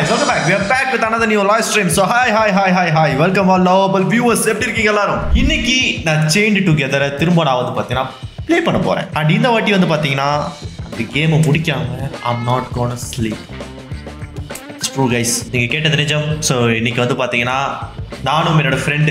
guys, welcome back. We are back with another new live stream. So hi. Welcome all lovable viewers. எப்படி இருக்கீங்க எல்லாரும்? இன்னைக்கு நான் Chained Together திரும்ப நான் வந்து பாத்தீங்கன்னா ப்ளே பண்ண போறேன். அண்ட் இந்த வாட்டி வந்து பாத்தீங்கன்னா இந்த கேம் முடிக்காம I'm not gonna sleep. It's true guys. நீங்க கேட்டது நிஜம். So இன்னைக்கு வந்து பாத்தீங்கன்னா நானும் என்னோட ஃப்ரெண்ட்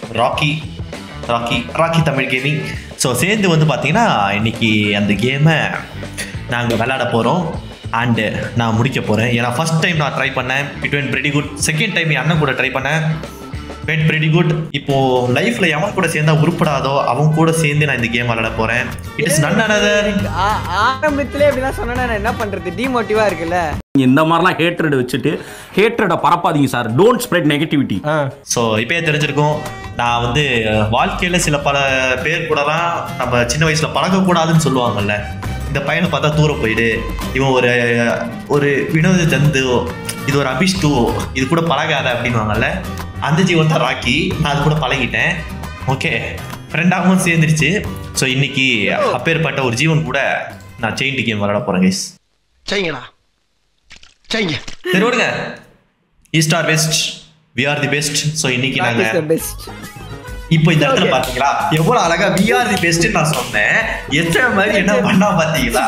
ராக்கி தமிழ் கேமிங் சேர்ந்து வந்து பாத்தீங்கன்னா இன்னைக்கு அந்த கேமை நாங்கள் விளையாட போறோம். அண்ட் நான் முடிக்க போகிறேன். ஏன்னா ஃபர்ஸ்ட் டைம் நான் ட்ரை பண்ணேன். It went pretty good. Second time என் அண்ணன் கூட ட்ரை பண்ணேன். Went pretty good. இப்போது லைஃப்பில் எவன் கூட சேர்ந்தா உருப்படாதோ அவன் கூட சேர்ந்து நான் இந்த கேம் விளையாட போகிறேன். It is none another. ஆரம்பத்திலே அப்படிலாம் சொன்னா நான் என்ன பண்ணுறது? டிமோட்டிவாக இருக்குல்ல. இந்த மாதிரிலாம் ஹேட்ரட் வச்சுட்டு ஹேட்ரடை பரப்பாதீங்க sir. Don't spread negativity. So இப்போயே தெரிஞ்சிருக்கும் நான் வந்து வாழ்க்கையில் சில பல பேர் கூடலாம் நம்ம சின்ன வயசில் பழகக்கூடாதுன்னு சொல்லுவாங்கல்ல. இந்த பையனை பார்த்தா தூரம் போயிடு, இவன் ஒரு வினோத ஜந்து, இது ஒரு அபிஷ்டு, இது கூட பழகாத அப்படின்வாங்கல்ல. அந்த ஜீவன் தான் ராக்கி. நான் அது கூட பழகிட்டேன். ஓகே, ஃப்ரெண்டாகவும் சேர்ந்துருச்சு. ஸோ இன்னைக்கு அப்பேற்பட்ட ஒரு ஜீவன் கூட நான் செயின்ட் கேம் விளையாட போகிறேன் கைஸ். சரி விடுங்க. East or west, we are the best. So இன்னைக்கு நாங்கள் இப்போ இந்த இடத்துல பாத்தீங்களா எவ்வளவு அழகா வி ஆர் தி பெஸ்ட் நான் சொன்னேன். எத்தனை மாதிரி என்ன பண்ணா பாத்தீங்களா?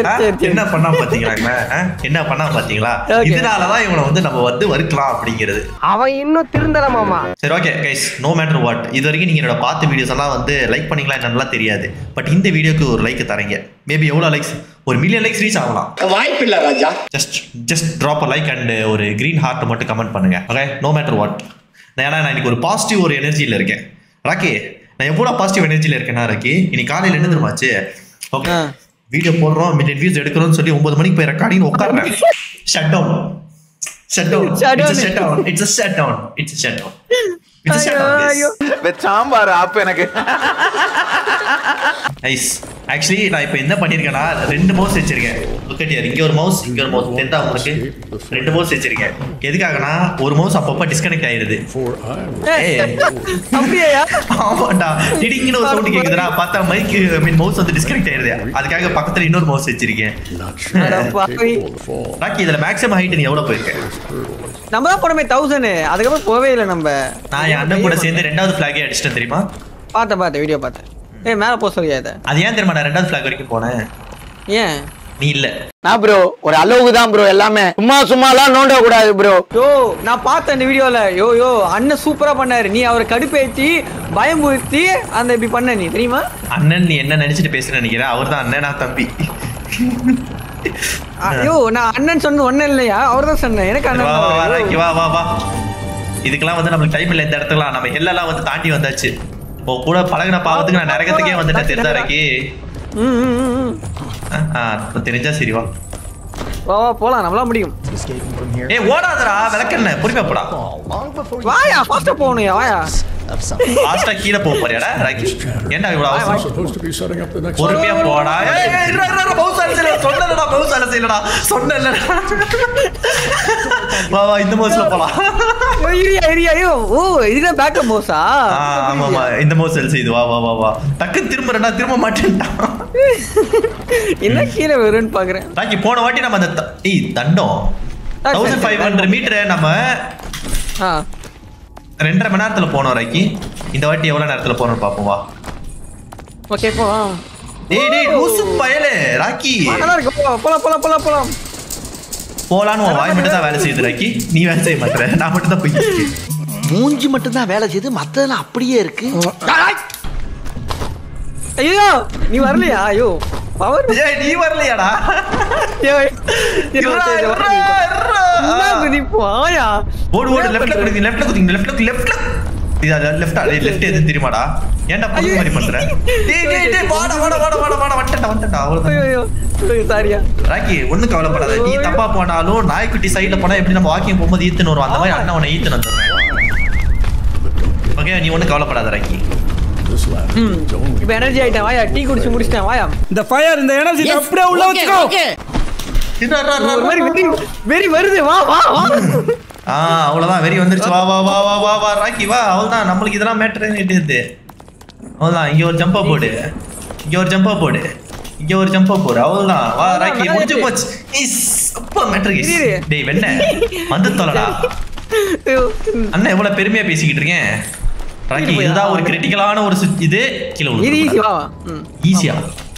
என்ன பண்ணா பாத்தீங்களா? இதனாலதான் இவனை வந்து நம்ம வந்து வறுக்கலாம் அப்படிங்கிறது. அவன் இன்னும் திருந்தலாமாமா. சரி okay guys, no matter what. இது வரைக்கும் நீங்க என்னோட பார்த்த வீடியோஸ் எல்லாம் வந்து லைக் பண்ணீங்களா என்னன்னு தெரியாது. பட் இந்த வீடியோக்கு ஒரு லைக் தரீங்க. மேபி எவ்வளவு லைக்ஸ்? 1 million லைக்ஸ் ரீச் ஆகலாம். வாய்ப்பு இல்ல ராஜா. Just drop a like and ஒரு கிரீன் ஹார்ட் மட்டும் கமெண்ட் பண்ணுங்க. Okay, no matter what. ஏன்னா நான் இன்னைக்கு ஒரு பாசிட்டிவ் ஒரு எனர்ஜியில இருக்கேன். ராக்கி, நான் எவ்வளோ பாசிட்டிவ் எனர்ஜியில் இருக்கேன்னா ராக்கி, இன்னைக்கு காலையில் என்ன தெரியுமாச்சு? ஓகே, வீடியோ போடுறோம், மில்லியன் வியூஸ் எடுக்கிறோம்னு சொல்லி 9 மணிக்கு போய் ரெக்கார்டிங் உட்கார்றேன். Shut down. சாம்பார் ஆப் எனக்கு. ஐஸ் ஆக்சுவலி நான் இப்போ என்ன பண்ணியிருக்கேன்னா 2 மவுஸ் வச்சிருக்கேன். இங்கே ஒரு மவுஸ், இங்கே ஒரு மவுஸ். தெரிந்தா உங்களுக்கு 2 மவுஸ் வச்சிருக்கேன். எதுக்காகனா ஒரு மவுஸ் அப்பப்போ டிஸ்கனெக்ட் ஆயிடுது. ஆமாண்டா, டிடிங்னு ஒரு சவுண்ட் கேக்குதுடா. பார்த்தா மைக் மவுஸ் வந்து டிஸ்கனெக்ட் ஆயிடுது. அதுக்காக பக்கத்துல இன்னொரு மவுஸ் வச்சிருக்கேன். ராக்கி, இதுல மேக்ஸிமம் ஹைட் நீ எவ்வளவு போயிருக்க? நம்ம தான் போனமே 1000. அதுக்கப்புறம் போவே இல்லை நம்ம. நான் என் அண்ணன் கூட சேர்ந்து 2வது ஃபிளாகே அடிச்சிட்டேன் தெரியுமா? பார்த்தேன் வீடியோ பார்த்தேன். மேல போக சொல்லியாத. அது ஏன் தெரியுமா நான் 2வது ஃபிளாக் வரைக்கும் போனேன்? ஏன் நீ இல்ல? நான் ப்ரோ ஒரு அளவுக்கு தான் ப்ரோ. எல்லாமே சும்மாலாம் நோண்ட கூடாது ப்ரோ. நான் பார்த்தேன் இந்த வீடியோல. அண்ணன் சூப்பரா பண்ணாரு. நீ அவரை கடுப்பேத்தி பயமுறுத்தி அந்த இப்படி பண்ண நீ தெரியுமா? அண்ணன் நீ என்ன நினைச்சிட்டு பேசுற நினைக்கிறேன்? அவர் தான் அண்ணன், நான் தம்பி. நான் அண்ணன் சொன்ன ஒண்ணு இல்லையா? அவர் தான் சொன்னேன். எனக்கு அண்ணன் வா. இதுக்கெல்லாம் வந்து நம்மளுக்கு டைம் இல்லை. இந்த இடத்துலாம் நம்ம ஹெல்லாம் வந்து தாண்டி வந்தாச்சு. கூட பழகின பாவத்துக்கு நான் நரகத்துக்கே வந்துட்டேன். தெரிந்தாரைக்கு தெரிஞ்சா சரி வா போலாம், நம்மளா முடியும். ஓடாதடா, விளக்கண்ண பொறுமையா போடா. வாயா, ஃபாஸ்டா போணுயா, வாயா. ஃபாஸ்டா கீழ போக போறியாடா ராக்கி? ஏன்டா இவ்வளவு அவசரம்? பொறுமையா போடா. மவுஸ் அலசல சொன்னலடா, மவுஸ் அலசலடா சொன்னல. வா இந்த மவுஸ்ல போலாம். இரியா. இதுதான் பேக்கப் மவுஸா? ஆமாமா, இந்த மவுஸ் அலசி இது. வா. டக்குன்னு திரும்பறடா, திரும்ப மாட்டேன்டா. என்ன கீழ வரும்னு பாக்குறேன். ராக்கி, போன வாட்டி நம்ம அந்த தண்டம் 1500 மீட்டர் நம்ம 2.5 மணி நேரத்துல போனோம் ராக்கி. இந்த வாட்டி எவ்வளவு நேரத்துல போறோம்னு பாப்போம் வா. ஓகே போ. டேய் லூசு பயலே ராக்கி. போலாம். போலான்னு வாய் மட்டும் தான் வேலை செய்யுது ராக்கி. நீ வேலை செய்ய மாட்டற. நான் மட்டும் தான் போயிட்டு இருக்கேன். மூஞ்சி மட்டும் தான் வேலை செய்யுது, மத்ததெல்லாம் அப்படியே இருக்கு. ஐயோ நீ வரலையா? ஐயோ பவர் நீ வரலையாடா? ஓடு லெஃப்ட்ல எது தெரியுமாடா? ஏன்டா புது மாதிரி பண்ற? ராக்கி ஒண்ணும் கவலைப்படாத. நீ தப்பா போனாலும் நாய்க்குட்டி சைட்ல போனா எப்படி நம்ம வாக்கிங் போகும்போது ஈத்துன்னு வருவோம், அந்த மாதிரி அண்ணன் உன்னை ஈத்துன்னு வந்துடுறேன். ஓகே, நீ ஒண்ணும் கவலைப்படாத ராக்கி. இப்ப எனர்ஜி ஆயிட்டேன். வாயா, டீ குடிச்சு முடிச்சிட்டேன். வாயா, இந்த ஃபயர் இந்த எனர்ஜி அப்படியே உள்ள வச்சுக்கோ. வெரி வருது. வா. அவ்வளவுதான், வெறி வந்துருச்சு. வா ராக்கி வா. அவ்வளவுதான், நம்மளுக்கு இதெல்லாம் மேட்டர் இருக்கு. அவ்வளவுதான், இங்க ஒரு ஜம்பா போடு, இங்க ஒரு ஜம்பா போடு. அவ்வளவுதான். வா ராக்கி, முடிஞ்சு போச்சு. அப்பா மேட்ரிக்ஸ் டேய் வெண்ணே வந்து தொலைடா அண்ணா எவ்வளவு பெருமையா பேசிக்கிட்டு இருக்கேன் ராக்கி இதுதான் ஒரு கிரிட்டிக்கலான ஒரு இது கீழ இது விழுந்து ஈஸி வா ஈஸியா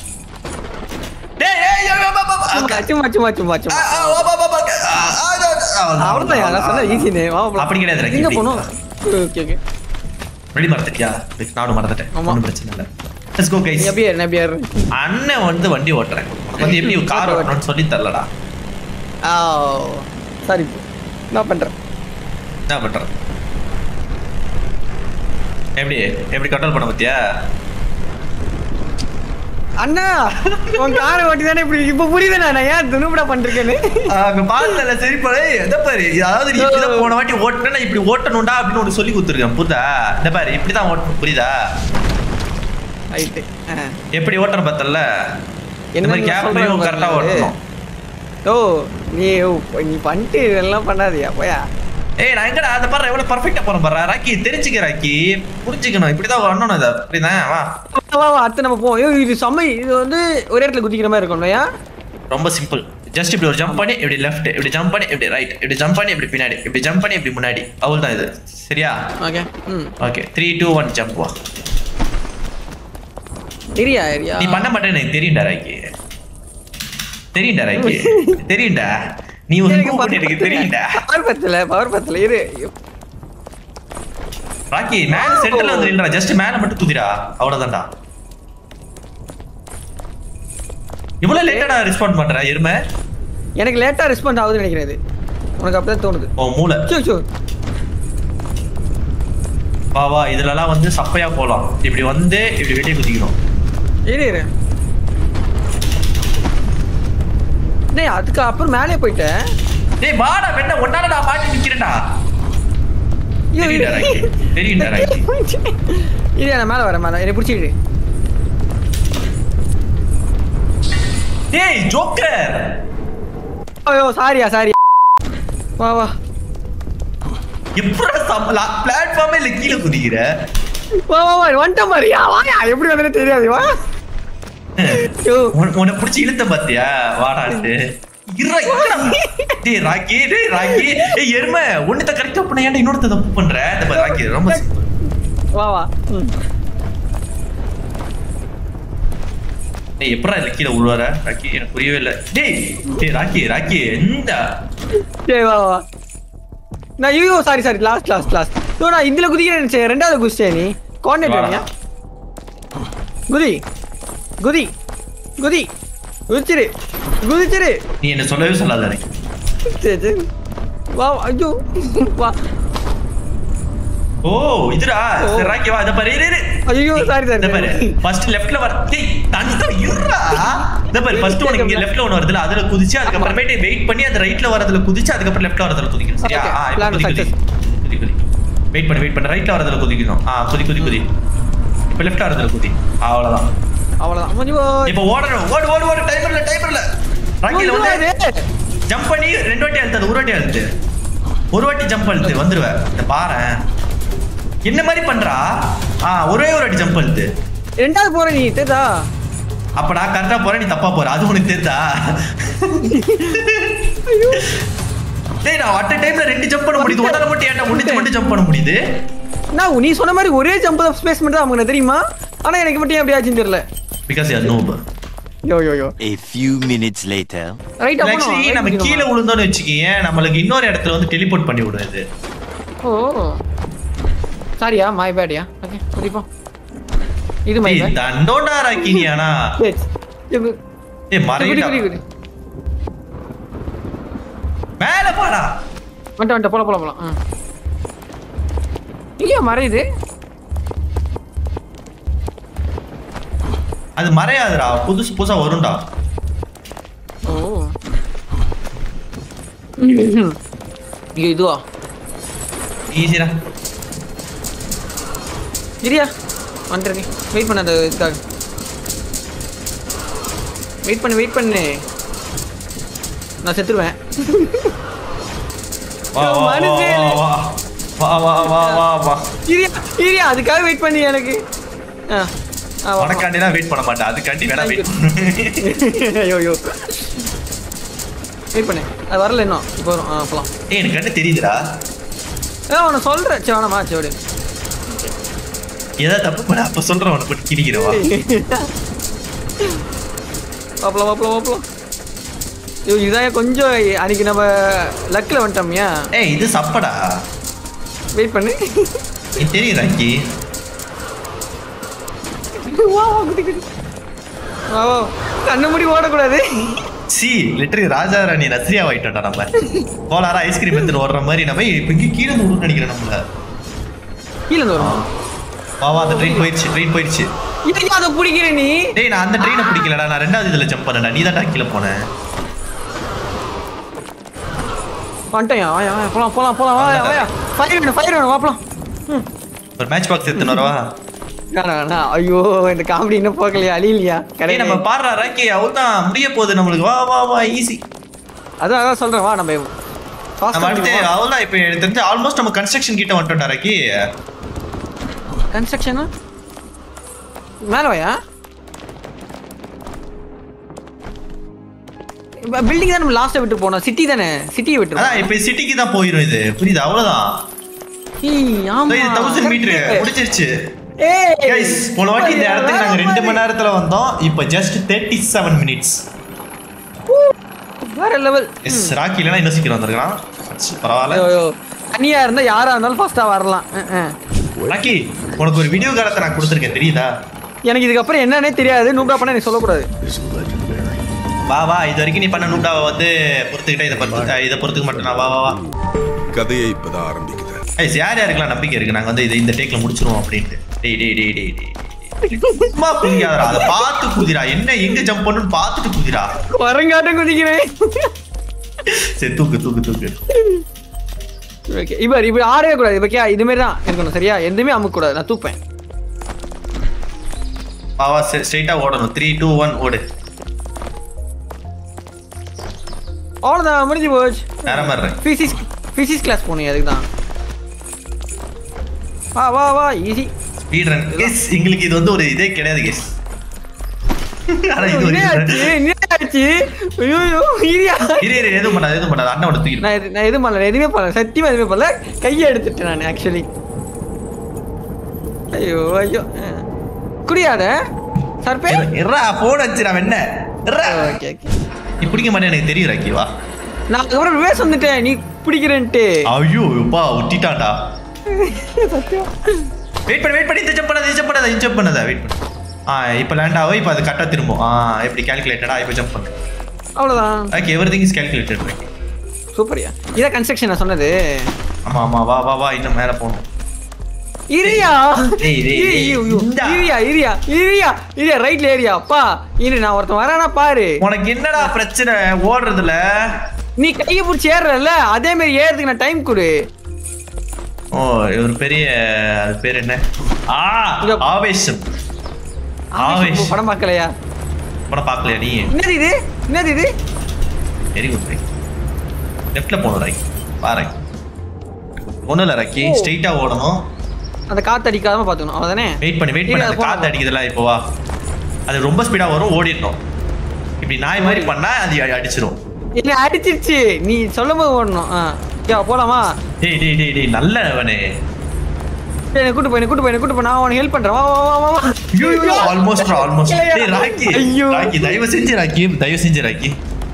டேய் ஏய் சும்மா அவ்வளவுதான் யாரா சொன்னா ஈஸினே வா அப்படி கிடையாது ராக்கி எங்க போணும் ஓகே ஓகே ரெடி மறந்துட்டியா நானும் மறந்துட்டேன் ஒண்ணும் பிரச்சனை இல்ல லெட்ஸ் கோ கைஸ் நபியார் அண்ணன் வந்து வண்டி ஓட்டுறேன் வந்து எப்படி கார் ஓட்டணும்னு சொல்லி தரலடா சரி நான் பண்றேன் என்ன பண்றேன் எப்படி கண்ட்ரோல் பண்ண பத்தியா அண்ணா உன் காரை ஓட்டி தானே இப்படி இப்ப புரியுது நான் ஏன் துணுபடா பண்றேன்னு அங்க பாத்துல சரி பாரு எதை பாரு அதாவது நீ இப்படிதான் போன வாட்டி ஓட்டுனா இப்படி ஓட்டணும்டா அப்படின்னு ஒன்று சொல்லி கொடுத்துருக்கேன் புரியுதா இந்த பாரு இப்படிதான் ஓட்டணும் புரியுதா ரைட்டு எப்படி ஓட்டணும் பார்த்தல இந்த மாதிரி கேப்லயும் கரெக்டா ஓட்டணும் ஓ நீ பண்ணிட்டு இதெல்லாம் பண்ணாதியா போயா ஏய் நான் எங்கடா அதை பாரு எவ்வளவு பர்ஃபெக்டா போறேன் பாரு ராக்கி தெரிஞ்சுக்க ராக்கி புரிஞ்சுக்கணும் இப்படிதான் வரணும் இதை அப்படிதான் வா அடுத்து நம்ம போவோம் இது செம்ம இது வந்து ஒரே இடத்துல குதிக்கிற மாதிரி இருக்கும் இல்லையா ரொம்ப சிம்பிள் ஜஸ்ட் இப்படி ஒரு ஜம்ப் பண்ணி இப்படி லெஃப்ட் இப்படி ஜம்ப் பண்ணி இப்படி ரைட் இப்படி ஜம்ப் பண்ணி இப்படி பின்னாடி இப்படி ஜம்ப் பண்ணி இப்படி முன்னாடி அவ்வளவுதான் இது சரியா ஓகே ஓகே 3 2 1 ஜம்ப் வா ஏரியா நீ பண்ண மாட்டேன்னு எனக்கு தெரியும்டா ராக்கி தெரியும்டா நீ ஒரு கூப்பிட்டு எனக்கு தெரியும்டா பவர் பத்தல இரு ராக்கி மேல சென்டர்ல வந்து நில்றா ஜஸ்ட் மேல மட்டும் குதிரா அவ்வளவுதான்டா இவ்வளவு லேட்டடா ரெஸ்பாண்ட் பண்ற எருமை எனக்கு லேட்டா ரெஸ்பாண்ட் ஆகுதுன்னு நினைக்கிறேன் உனக்கு அப்படியே தோணுது ஓ மூளை சோ வா இதுலலாம் வந்து சப்பையா போலாம் இப்படி வந்து இப்படி வெளியே குதிக்கணும் இரு டேய் அதுக்கு அப்புறம் மேலே போயிட்டேன் டேய் வாடா வெண்ண ஒன்னால நான் மாட்டி நிக்கிறேன்டா தெரியும்டா ராக்கி இரு நான் மேலே வரேன் என்னை பிடிச்சிடு டேய் ஜோக்கர் ஐயோ சாரியா வா எப்படா பிளாட்ஃபார்மே இல்ல கீழே குதிக்கிற வா வந்துட்ட மாதிரியா வாயா எப்படி வந்தேன்னு தெரியாது வா உன்னை பிடிச்சி இழுத்த பாத்தியா வாடாட்டு டேய் ராக்கி ஏய் எருமை ஒண்ணுத்த கரெக்டா பண்ண ஏன்டா இன்னொருத்த தப்பு பண்ற இந்த ராக்கி ரொம்ப வா டேய் எப்படா இல்ல கீழே உழுவார ராக்கி எனக்கு புரியவே இல்ல டேய் ராக்கி இந்த டேய் வா நான் ஐயோ சாரி லாஸ்ட் நான் இதுல குதிக்கிறேன் நினைச்சேன் ரெண்டாவது குதிச்சே நீ கோஆர்டினேட் பண்ணியா குதிச்சிரு நீ என்ன சொல்லவே சொல்லாத சரி வா ஐயோ வா ஓ இதுடா ராக்கி வா இத பாரு இரு ஐயோ சாரி இத பாரு ஃபர்ஸ்ட் லெஃப்ட்ல வர டேய் தண்ணி இருடா இத பாரு ஃபர்ஸ்ட் உனக்கு இங்க லெஃப்ட்ல ஒன்னு வருதுல அதுல குதிச்சு அதுக்கு அப்புறமேட்டு வெயிட் பண்ணி அந்த ரைட்ல வரதுல குதிச்சு அதுக்கு அப்புறம் லெஃப்ட்ல வரதுல குதிக்கணும் சரியா குதி வெயிட் பண்ணு ரைட்ல வரதுல குதிக்கணும் குதி இப்ப லெஃப்ட் வரதுல குதி அவ்வளவுதான் இப்போ ஓடணும் ஓடு டைமர்ல ராக்கில வந்து ஜம்ப் பண்ணி ரெண்டு வாட்டி அழுத்து ஒரு வாட்டி அழுத்து ஒரு வாட்டி ஜம்ப் அழுத்து வந்துருவ இந்த பாரு என்ன மாதிரி பண்றா ஒரே ஒரு வாட்டி ஜம்ப் அழுத்து ரெண்டாவது போற நீ தெரியுதா அப்ப நான் கரெக்டா போறேன் நீ தப்பா போற அது உனக்கு தெரியுதா டேய் நான் அட் டைம்ல ரெண்டு ஜம்ப் பண்ண முடியுது ஒண்ணால மட்டும் ஏன்டா ஒண்ணு ஜம்ப் பண்ண முடியுது நான் நீ சொன்ன மாதிரி ஒரே ஜம்ப் ஆஃப் ஸ்பேஸ் மட்டும் நமக்கு தெரியுமா ஆனா எனக்கு மட்டும் எப்படி ஆச்சுன்னு தெரியல because you are noob yo a few minutes later right actually நம்ம கீழ விழுந்தோம்னு வெச்சுக்கியே நமக்கு இன்னொரு இடத்துல வந்து டெலிபோர்ட் பண்ணி விடுது ஓ சாரியா மை பேட்யா ஓகே புரியுமா இது மை பேட் தண்டோடா ராக்கினியானா ஏய் மறைடா மேல போடா வந்து போலாம் இங்க மறையுது அது மறையாதுடா புதுசா வரும்டா ஓ இதுவா ஈஸிடா இரியா வந்துருங்க வெயிட் பண்ண அந்த இதுக்காக வெயிட் பண்ணு நான் செத்துருவேன் வா இரியா அதுக்காக வெயிட் பண்ணி எனக்கு உனக்காண்டிலாம் வெயிட் பண்ண மாட்டேன் அதுக்காண்டி வேணா வெயிட் ஐயோ வெயிட் பண்ணு அது வரல இன்னும் இப்போ வரும் போலாம் ஏய் எனக்கு கண்டு தெரியுதுடா உன்னை சொல்கிறேன் சரி வேணாமா சரி ஏதாவது தப்பு பண்ண அப்போ சொல்கிறேன் உனக்கு போட்டு கிடிக்கிறவா வாப்பலாம் ஐயோ இதான் கொஞ்சம் அன்னைக்கு நம்ம லக்கில் வந்துட்டோம்யா ஏய் இது சப்படா வெயிட் பண்ணு நீ தெரியுதா இங்கே வா குட்டி குட்டி வா கண்ணு மூடி ஓடக்கூடாது சி லிட்டரி ராஜா ராணி நஸ்ரியா ஆயிட்டோம்டா நம்ம கோலாரா ஐஸ்கிரீம் எடுத்துட்டு ஓடுற மாதிரி நம்ம இப்போ இங்கே கீழே விடுன்னு நினைக்கிறேன் நம்மள கீழே வரும் வா அந்த ட்ரெயின் போயிடுச்சு இதுக்கு அதை பிடிக்கிறேன் நீ டேய் நான் அந்த ட்ரெயினை பிடிக்கலடா நான் ரெண்டாவது இதில் ஜம்ப் பண்ணேன்டா நீ தான் கீழே போனேன் வந்துட்டேன் வாயா போலாம் வாயா ஃபயர் வேணும் வாப்பலாம் ஒரு மேட்ச் பாக்ஸ் எடுத்துன்னு வரவா வேணா ஐயோ இந்த காமெடி இன்னும் போகலையா அழியலையா டேய் நம்ம பாடுறா ராக்கி அவ்வளோதான் முடிய போகுது நம்மளுக்கு வா ஈஸி அதான் சொல்றேன் வா நம்ம அடுத்து அவ்வளோதான் இப்போ எனக்கு தெரிஞ்சு ஆல்மோஸ்ட் நம்ம கன்ஸ்ட்ரக்ஷன் கிட்ட வந்துட்டோம்டா ராக்கி கன்ஸ்ட்ரக்ஷனா மேலே வாயா பில்டிங் தான் நம்ம லாஸ்ட்டை விட்டு போனோம் சிட்டி தானே சிட்டியை விட்டு அதான் இப்போ சிட்டிக்கு தான் போயிடும் இது புரியுது அவ்வளோதான் ஆமா 1000 மீட்டர் முடிச்சிருச்சு ஏய் கைஸ் போன வாட்டி இந்த இடத்துக்கு நாங்க 2 மணி நேரத்துல வந்தோம் இப்போ ஜஸ்ட் 37 மினிட்ஸ் வேற லெவல் எஸ் ராக்கி இல்லனா இன்னும் சீக்கிரம் வந்திருக்கான் பரவாயில்ல ஐயோ தனியா இருந்தா யாரா இருந்தாலும் ஃபர்ஸ்டா வரலாம் ராக்கி உனக்கு ஒரு வீடியோ காலத்தை நான் கொடுத்துருக்கேன் தெரியுதா எனக்கு இதுக்கு அப்புறம் என்னன்னே தெரியாது நூப்டா பண்ண எனக்கு சொல்லக்கூடாது வா இது வரைக்கும் நீ பண்ண நூப்டாவை வந்து பொறுத்துக்கிட்டே இதை பொறுத்துக்க மாட்டேன் வா கதையை இப்பதான் ஆரம்பிக்குது கைஸ் யாருக்கெல்லாம் நம்பிக்கை இருக்கு நாங்க வந்து இந்த டேக்ல முடிச்சிருவோம் அப்படின்ட்டு டேய் சும்மா குதிக்காதடா அதை பார்த்து குதிரா என்ன எங்க ஜம்ப் பண்ணணும்னு பார்த்துட்டு குதிரா வரங்காட்டம் குதிக்கிறேன் சரி தூக்கு ஓகே இப்ப ஆடவே கூடாது ஓகே இது மாதிரி தான் இருக்கணும் சரியா எதுவுமே அமுக்க கூடாது நான் தூப்பேன் வா ஸ்ட்ரைட்டா ஓடணும் 3 2 1 ஓடு அவ்வளோதான் முடிஞ்சு போச்சு வேற மாதிரி பிசிக்ஸ் கிளாஸ் போனீங்க அதுக்கு தான் வா ஈஸி ஸ்பீட் ரன் கெஸ் உங்களுக்கு இது வந்து ஒரு இதே கிடையாது கெஸ் அட இது ஒரு ஆச்சு ஐயோ ஈரியா இரு எதுவும் பண்ணாத அண்ணாவோட தூக்கி நான் எதுவுமே பண்ணல சத்தியமா எதுவுமே பண்ணல கையை எடுத்துட்டேன் நான் ஆக்சுவலி ஐயோ குடியாத சர்பே இறா போன் வச்சு நான் என்ன ஓகே நீ பிடிக்க மாட்டேன் எனக்கு தெரியும் ராக்கி வா நான் அதுக்கப்புறம் ரிவேஸ் வந்துட்டேன் நீ பிடிக்கிறேன்ட்டு ஐயோ எப்பா ஒட்டிட்டான்டா வெயிட் பண்ணி இந்த ஜம்ப் பண்ணாத வெயிட் பண்ணு இப்போ லேண்ட் ஆகும் இப்போ அது கரெக்டாக திரும்பும் எப்படி கால்குலேட்டடா இப்போ ஜம்ப் பண்ணு அவ்வளோதான் okay everything is calculated Rocky சூப்பர்யா இதான் கன்ஸ்ட்ரக்ஷன் நான் சொன்னது ஆமா வா இன்னும் மேலே போகணும் இரியா டேய், இரியா ரைட்ல ஏரியா அப்பா இரு நான் ஒருத்தன் வரானா பாரு உனக்கு என்னடா பிரச்சனை ஓடுறதுல நீ கையை பிடிச்சி ஏறுறல அதே மாதிரி ஏறதுக்கு நான் டைம் கொடு ஒரு பெரிய அது பேர் என்ன ஆவேசம் படம் பார்க்கலையா படம் பார்க்கலையா நீ என்னது இது வெரி குட் ரைக் லெஃப்ட்ல போகணும் ரைக் பாரு ஒன்றும் இல்லை ராக்கி ஸ்ட்ரெயிட்டா ஓடணும் அந்த காத்து அடிக்காம பாத்துக்கணும் அவ்வளவுதானே வெயிட் பண்ணி அந்த காத்து அடிக்குதுல இப்போ வா அது ரொம்ப ஸ்பீடா வரும் ஓடிடணும் இப்படி நாய் மாதிரி பண்ணா அது அடிச்சிரும் இல்ல அடிச்சிருச்சு நீ சொல்லும்போது ஓடணும் போலாமா டேய் நல்லவனே கூட்டு போய் நான் உனக்கு ஹெல்ப் பண்றேன் வா ஐயோ ஆல்மோஸ்ட் டேய் ராக்கி தயவு செஞ்சு ராக்கி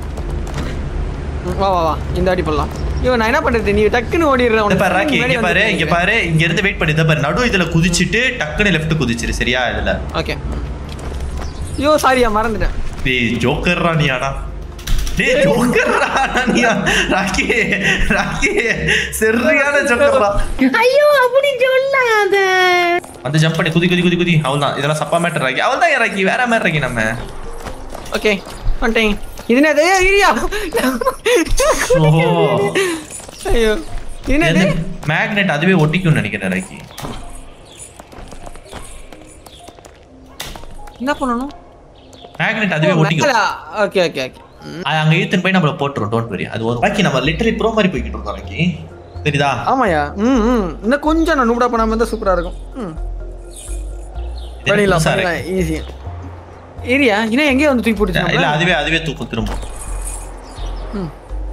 வா இந்த அடி பண்ணலாம் ஐயோ நான் என்ன பண்றது நீ டக்குன்னு ஓடிடுறேன் பாரு ராக்கி இங்க பாரு இங்க இருந்து வெயிட் பண்ணி பாரு நடு இதுல குதிச்சிட்டு டக்குன்னு லெஃப்ட் குதிச்சிரு சரியா இதுல ஓகே ஐயோ சாரியா மறந்துட்டேன் டேய் ஜோக்கர் ராணியாடா ராக்கி சரியான ஜோக்கர்டா ஐயோ அப்படி சொல்லாத அந்த ஜம்ப் பண்ணி குதி அவ்வளவுதான் இதெல்லாம் சப்பா மேட்டர் ராக்கி அவ்வளவுதான் ராக்கி வேற மாதிரி ராக்கி நம்ம ஓகே வந்துட்டேன் இதுனது இரியா ஐயோ இதுனது மேக்னெட் அதுவே ஒட்டிக்கும்னு நினைக்கிறேன் ராக்கி என்ன பண்ணனும் மேக்னெட் அதுவே ஒட்டிக்கும் ஓகே அங்க இழுத்துன்னு போய் நம்மள போட்டுரும் டோன்ட் வரி அது வரும் ராக்கி நம்ம லிட்டரலி ப்ரோ மாதிரி போய்கிட்டு இருக்கோம் ராக்கி தெரியுதா ஆமாயா இன்னும் கொஞ்சம் நான் நூப்டா பண்ணாம இருந்தா சூப்பரா இருக்கும் பண்ணிடலாம் ஈஸி ஏரியா இன்னும் எங்கேயே வந்து தூக்கி போட்டுச்சு இல்ல அதுவே தூக்கும் திரும்ப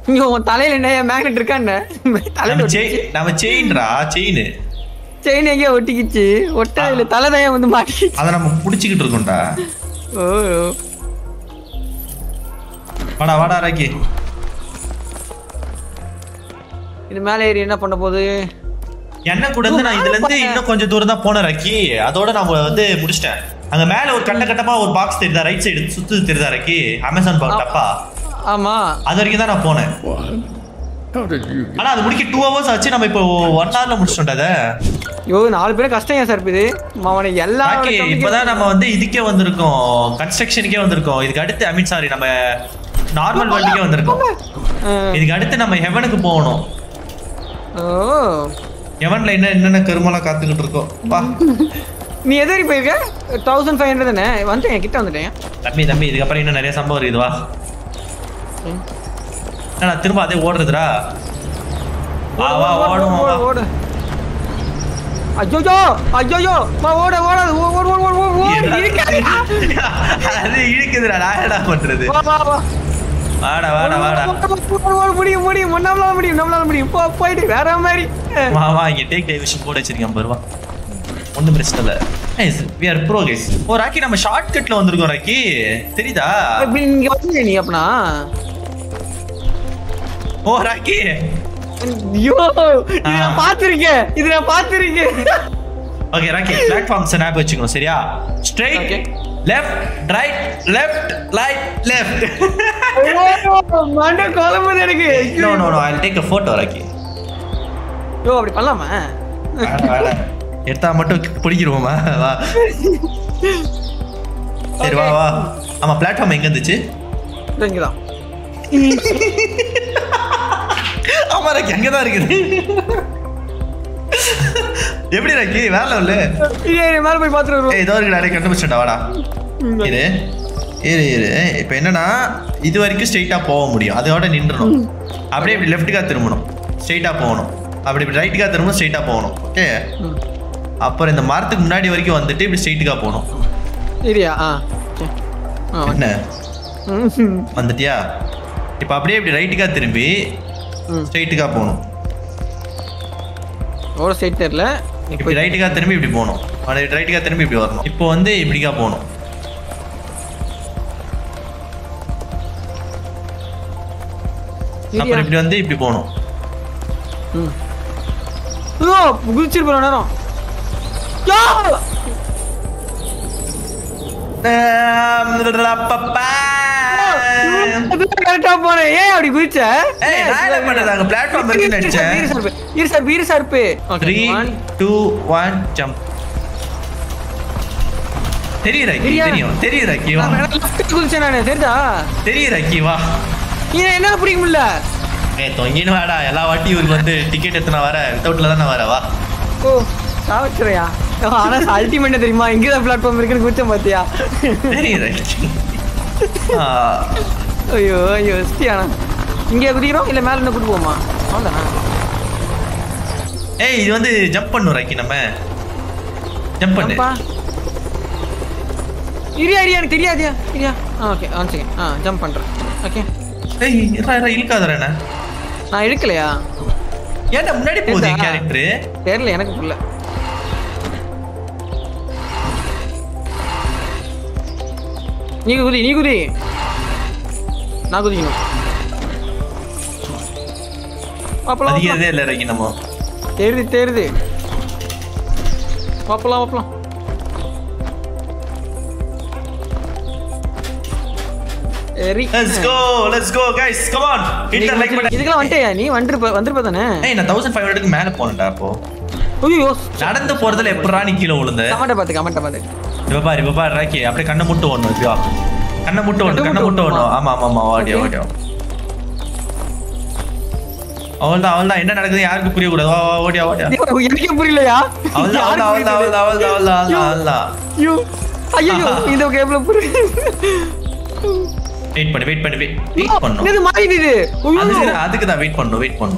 இங்க உன் தலையில என்ன மேக்னெட் இருக்கான்னு நம்ம செயின்ரா செயின் எங்கேயோ ஒட்டிக்கிச்சு ஒட்டல தலைதான் வந்து மாட்டிக்கிச்சு அதை நம்ம புடிச்சுக்கிட்டு இருக்கோம்டா ஓ வாடா ராக்கி இது மேலே ஏறி என்ன பண்ண போகுது என்ன கூட இருந்து நான் இதுல இருந்து இன்னும் கொஞ்சம் தூரம் தான் போனேன் ராக்கி அதோட நான் வந்து முடிச்சிட்டேன் அங்க மேல ஒரு கட்டமா ஒரு பாக்ஸ் தெரியுதா ரைட் சைடு சுத்து தெரியுதா ராக்கி அமேசான் பாக்ஸ் டப்பா ஆமா அது வரைக்கும் தான் நான் போனேன் ஆனா அது முடிக்க 2 hours ஆச்சு நம்ம இப்போ 1 hourல முடிச்சிட்டோம்டா ஐயோ 4 பேர் கஷ்டம் ஏன் சார் இது மாவனே எல்லா இப்பதான் நம்ம வந்து இதுக்கே வந்திருக்கோம் கன்ஸ்ட்ரக்ஷனுக்கே வந்திருக்கோம் இதுக்கு அடுத்து ஐ மீன் சாரி நம்ம நார்மல் வேர்ல்டுக்கே வந்திருக்கோம் இதுக்கு அடுத்து நம்ம ஹெவனுக்கு போகணும் ஓ ஹெவன்ல என்னென்ன கருமலாம் காத்துக்கிட்டு இருக்கோம் பா நீ எது வரைக்கும் போயிருக்க 1500 தானே வந்துட்டேன் கிட்ட வந்துட்டேன் தம்பி இதுக்கப்புறம் இன்னும் நிறைய சம்பவம் இருக்குது வா நான் திரும்ப அதே ஓடுறதுடா வா ஓடு ஐயோ மா ஓடு அது இழுக்குதுடா நான் என்ன பண்றது வாடா முடியும் நம்மளால முடியும் போயிட்டு வேற மாதிரி வா இங்க டேக் டைவர்ஷன் போட வச்சிருக்கேன் பருவா ஒண்ணும் பிரச்சனை இல்ல we are pro guys ஓ ராக்கி நம்ம ஷார்ட் கட்ல வந்திருக்கோம் ராக்கி தெரியுதா இங்க வந்து நீ அப்பனா ஓ ராக்கி ஐயோ இது நான் பாத்திருக்கேன் ஓகே ராக்கி பிளாட்ஃபார்ம் ஸ்னாப் வெச்சுக்கணும் சரியா ஸ்ட்ரைட் லெஃப்ட் ரைட் மண்ட கோலமது எனக்கு no I'll take a photo Rocky yo அப்படி பண்ணலாமா வாடா எடுத்தா மட்டும் பிடிக்கிறோமா வா சரி வா ஆமா பிளாட்ஃபார்ம் எங்க இருந்துச்சு இங்கதான் ஆமா ராக்கி அங்கதான் இருக்குது எப்படி ராக்கி வேற லெவல்ல மேல போய் பாத்துட்டு வருவோம் இதோ இருக்கு நிறைய கண்டுபிடிச்சா வாடா இரு இப்போ என்னன்னா இது வரைக்கும் ஸ்ட்ரைட்டா போக முடியும் அதோட நின்றணும் அப்படியே இப்படி லெஃப்ட்டுக்கா திரும்பணும் ஸ்ட்ரைட்டா போகணும் அப்படி இப்படி ரைட்டுக்கா திரும்பணும் ஸ்ட்ரைட்டா போகணும் ஓகே அப்புறம் இந்த மரத்துக்கு முன்னாடி வரைக்கும் வந்துட்டு இப்படி ஸ்ட்ரைட்டுக்கா போகணும் சரியா என்ன வந்துட்டியா இப்போ அப்படியே இப்படி ரைட்டுக்கா திரும்பி ஸ்ட்ரைட்டுக்கா போகணும் ஓட ஸ்ட்ரைட் தெரியல இப்படி ரைட்டுக்கா திரும்பி இப்படி போகணும் ரைட்டுக்கா திரும்பி இப்படி வரணும் இப்போ வந்து இப்படிக்கா போகணும் அப்புறம் இப்படி வந்து இப்படி போகணும் குதிச்சிட்டு போற நேரம் கரெக்டா போனேன் ஏன் அப்படி குதிச்ச பிளாட்ஃபார்ம் இருக்கு நினைச்சேன் வீர சார்பு 3 2 1 ஜம்ப் தெரியுதா வா குதிச்சேன் நானு தெரியுதா வா என்ன பிடிக்க முடியல தொங்கின்னு வாடா எல்லா வாட்டி இவருக்கு வந்து டிக்கெட் எத்தனை வர வித்தவுட்ல தானே வர வா ஓ சாவச்சுறியா ஆனா அல்டிமேட் தெரியுமா இங்கதான் பிளாட்ஃபார்ம் இருக்குன்னு குதிச்சேன் பாத்தியா தெரியுதா ஐயோ ஸ்டியானா இங்கே குதிக்கிறோம் இல்ல மேல இருந்து கூட்டு போமா அவ்வளவுதானா ஏய் இது வந்து ஜம்ப் பண்ணு ராக்கி நம்ம ஜம்ப் பண்ணு இரியா எனக்கு தெரியாதியா ஓகே 1 செகண்ட் ஜம்ப் பண்றேன் ஓகே ஏய் இழுக்காதடா என்ன நான் இழுக்கலையா ஏன்டா முன்னாடி போகுது கேரக்டர் தெரியல எனக்கு புரியல நீ குதி நான் குதிக்கணும் அப்பலாம் அதிகதே இல்ல ராக்கி நம்ம தேடுது அப்பலாம் let's go guys come on hit the like button இதுக்கு வந்துட்டியா நீ வந்திருப்ப தானே ஏய் நான் 1500 க்கு மேல போறேன்டா அப்போ ஐயோ நடந்து போறதுல எப்பறா நீ கீழ விழுந்த கமெண்ட் பாத்து இப்ப பாரு ராக்கி அப்படியே கண்ணை முட்டு ஓடணும் இப்படியா கண்ணை முட்டு ஓடணும் ஆமா ஓடியா அவள்தான் என்ன நடக்குது யாருக்கு புரிய கூடாது ஓடியா எனக்கே புரியலையா அவள்தான் ஐயோ இந்த கேம்ல புரியல வெயிட் பண்ணு இது மாறிடுது அதுக்கு தான் வெயிட் பண்ணு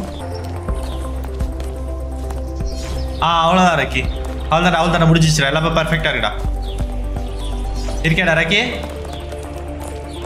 அவ்வளவுதான் ராக்கி அவ்வளவுதான் முடிஞ்சிச்சுடா எல்லாமே பெர்ஃபெக்ட்டா இருக்குடா இருக்கேடா ராக்கி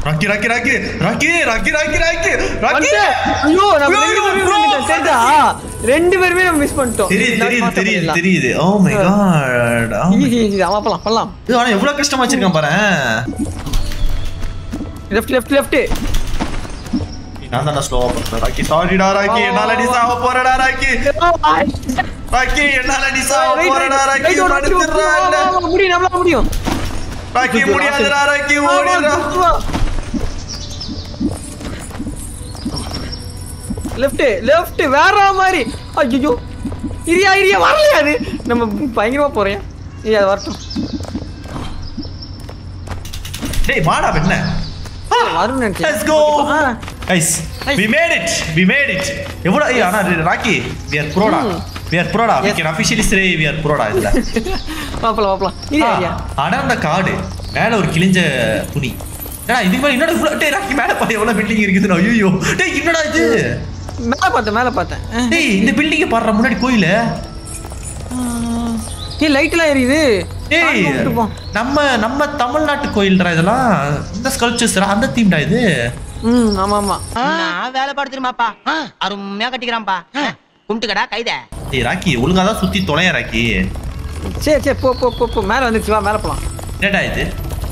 ராக்கி ராக்கி ராக்கி ராக்கி ராக்கி ராக்கி ராக்கி ராக்கி ஐயோ நம்ம தெரிஞ்சா ரெண்டு பேருமே நம்ம மிஸ் பண்ணிட்டோம். தெரியுது. ஓ மை காட். ஈஸி பண்ணலாம். இது ஆனா எவ்வளவு கஷ்டமா வச்சிருக்கான் பாரு. லெஃப்ட் நான் தான் ஸ்லோவா பண்றேன். ராக்கி சாரிடா ராக்கி, என்னால நீ சாவ போறடா ராக்கி. ராக்கி என்னால நீ சாவ போறடா ராக்கி. முடியும் ராக்கி முடியாதுடா ராக்கி, ஓடிடா. லெஃப்ட் வேற மாதிரி. ஐயோ இரியா வரலையா? அது நம்ம பயங்கரமா போறேன். அது வரட்டும். டேய் வாடா பெண்ணே. வரும் நினைச்சேன். Let's go. Guys, we made it. எவ்வளவு ஆனா ராக்கி we are pro டா. We can officially say we are pro டா இதுல. வாப்பலாம். இரியா. ஆனா அந்த கார்டு மேல ஒரு கிழிஞ்ச துணி. டேய் இதுக்கு மேல என்னடா டேய் ராக்கி மேல பாரு எவ்வளவு பில்டிங் இருக்குதுடா. ஐயோ டேய் என்னடா இது? மேல பார்த்தேன். டேய் இந்த பில்டிங்க பாருடா முன்னாடி கோயில. ஏய் லைட்லாம் எரியுது. டேய் நம்ம தமிழ்நாட்டு கோயில்டா இதெல்லாம். இந்த ஸ்கல்ப்சர்ஸ்டா அந்த தீம்டா இது. ஆமா நான் வேலை பார்த்துருமாப்பா. அருமையா கட்டிக்கிறான்பா. கும்பிட்டுக்கடா கைத. டேய் ராக்கி ஒழுங்கா தான் சுத்தி தொலையா ராக்கி. சரி போ மேல வந்துச்சு. வா மேல போலாம். என்னடா இது?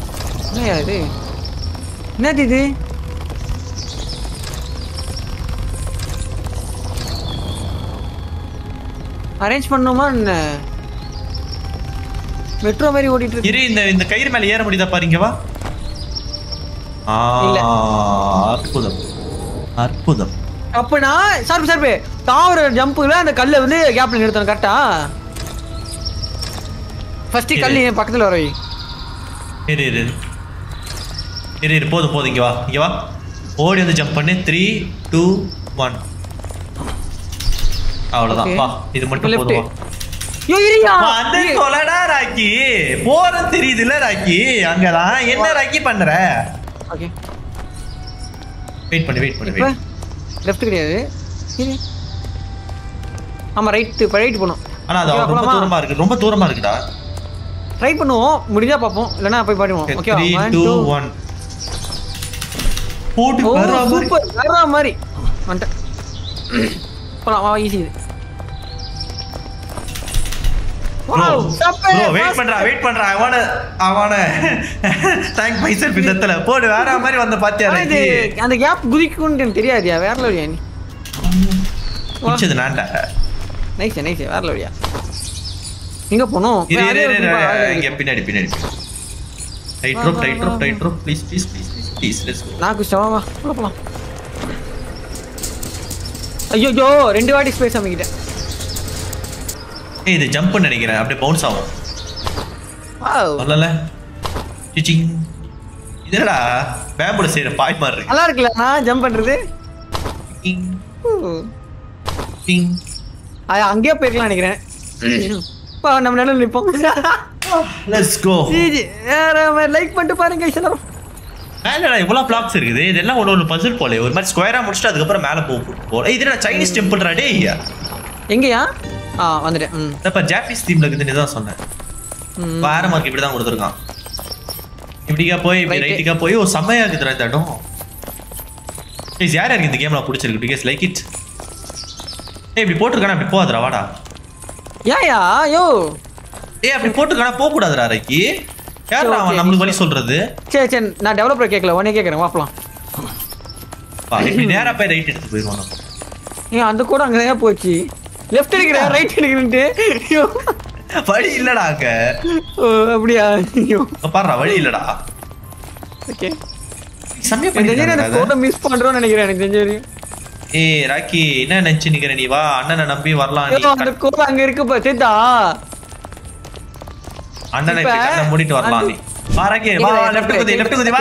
என்னது இது? அரேஞ்ச் பண்ணுமா என்ன? மெட்ரோ மாதிரி ஓடிட்டு இருக்கு. இரு இந்த கயிறு மேல ஏற முடியுதா பாருங்க. வா. இல்ல. அற்புதம். அப்பனா சார்பு தாவர ஜம்புல அந்த கல்லை வந்து கேப்ல நிறுத்தணும். கரெக்டா? ஃபர்ஸ்ட் கல்லு என் பக்கத்துல வர வை. இரு போதும் இங்க வா. ஓடி வந்து ஜம்ப் பண்ணு. 3 2 1. அவ்வளவுதான். வா இது மட்டும் போதும். வந்து கொலடா ராக்கி. போற தெரியுதுல ராக்கி. அங்கதான் என்ன ராக்கி பண்ற? ஓகே வெயிட் பண்ணு. லெஃப்ட் கிடையாது. ஆமா ரைட் போணும். ஆனா அது ரொம்ப தூரமா இருக்குடா. ட்ரை பண்ணுவோம். முடிஞ்சா பாப்போம். இல்லனா போய் பாடுவோம். ஓகே 3 2 1. போடு சூப்பர் வேற மாதிரி வந்துட்டேன். போலாம் வா ஈஸி. Bro, wait பண்றா. I wanna thank myself இந்த இடத்துல. போடு வேற மாதிரி வந்த பாத்தியா ராக்கி. அந்த கேப் குதிக்குன்னு எனக்கு தெரியாதியா. வேற லோரியா நீ. குச்சது நான்டா. நைஸ் வேற லோரியா. எங்க போணும்? இங்க பின்னாடி. Tight rope please let's go. நான் குச்சவா வா போலாம். ஐயோ ரெண்டு வாட்டி ஸ்பேஸ் அமைக்கிட்டேன். இது ஜம்ப் பண்ண நினைக்கிறேன். அப்படியே பவுன்ஸ் ஆகும். வாவ் வரல. சிச்சிங். இதடா பேம்போட செய்யற பாய் மாதிரி இருக்கு. நல்லா இருக்குல நான் ஜம்ப் பண்றது. டிங். அங்கேயே போய்க்கலாம் நினைக்கிறேன். பா நம்ம நடுவுல நிப்போம். Let's go. ஜி லைக் பண்ணிட்டு பாருங்க गाइस எல்லாரும். மேலடா இவ்வளவு பிளாக்ஸ் இருக்குது. இதெல்லாம் ஒவ்வொரு பசில் போல. ஒரு மாதிரி ஸ்கொயரா முடிச்சிட்டு அதுக்கு அப்புறம் மேல போறோம். இதுடா சைனீஸ் டெம்பிள்டா டேய். எங்கயா? வந்துட்டேன். அப்ப ஜாப்பனீஸ் தீம்ல இருக்குதுன்னு தான் சொன்னேன். வேற மார்க் இப்படி தான் கொடுத்துருக்கான். இப்படிக்கா போய் இப்படி ரைட்டுக்கா போய் ஒரு செம்மையா இருக்குதுடா இந்த இடம். ஏய் யார் யாருக்கு இந்த கேம்ல பிடிச்சிருக்கு? Because like it. ஏய் இப்படி போட்டுருக்கானா அப்படி போகாதடா வாடா. ஏயா யோ ஏய் அப்படி போட்டுருக்கானா போக கூடாதுடா ராக்கி. யாரா அவன் நமக்கு வழி சொல்றது? சரி நான் டெவலப்பர் கேட்கல உடனே கேட்கறேன். வாப்பலாம். வா இப்படி நேரா போய் ரைட் எடுத்து போயிடுவோம் நம்ம. ஏன் அந்த கூட அங்கதான் போச்சு. லெஃப்ட் எடுக்கிற ரைட் எடுக்கிறேன்ட்டு. வழி இல்லடா அங்க. அப்படியா? ஐயோ பாருடா வழி இல்லடா. ஓகே சமயம் பண்ணிட்டேன். கோட மிஸ் பண்றோம்னு நினைக்கிறேன். எனக்கு தெரிஞ்சது. ஏய் ராக்கி என்ன நினைச்சு நிக்கிற நீ? வா அண்ணனை நம்பி வரலாம் நீ. அந்த கோட அங்க இருக்கு பா. சேதா அண்ணனை இப்படி கண்ணை மூடிட்டு வரலாம் நீ. வா ராக்கி வா லெஃப்ட் குதி.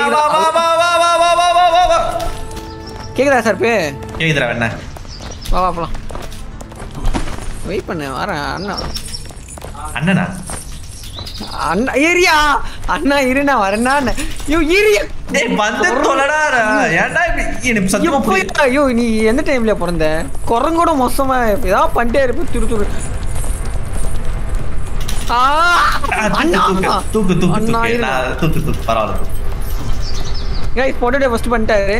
வா. கேக்குதா சார் பே? கேக்குதுடா என்ன? வா போலாம். வெயிட் பண்ணு வரேன். அண்ணனா ஏரியா அண்ணா இரு நான் வரேன்னா. ஐயோ ஏரியா டேய் வந்து தொலடா. ஏன்டா இப்படி எனக்கு சத்தியமா புரியல. ஐயோ நீ எந்த டைம்ல பிறந்த? குரங்கோட மோசமா ஏதாவது பண்ணிட்டே இருப்ப. துரு தூக்கு பரவாயில்ல. கைஸ் பொட்டேட்டோ ஃபர்ஸ்ட் பண்ணிட்டாரு.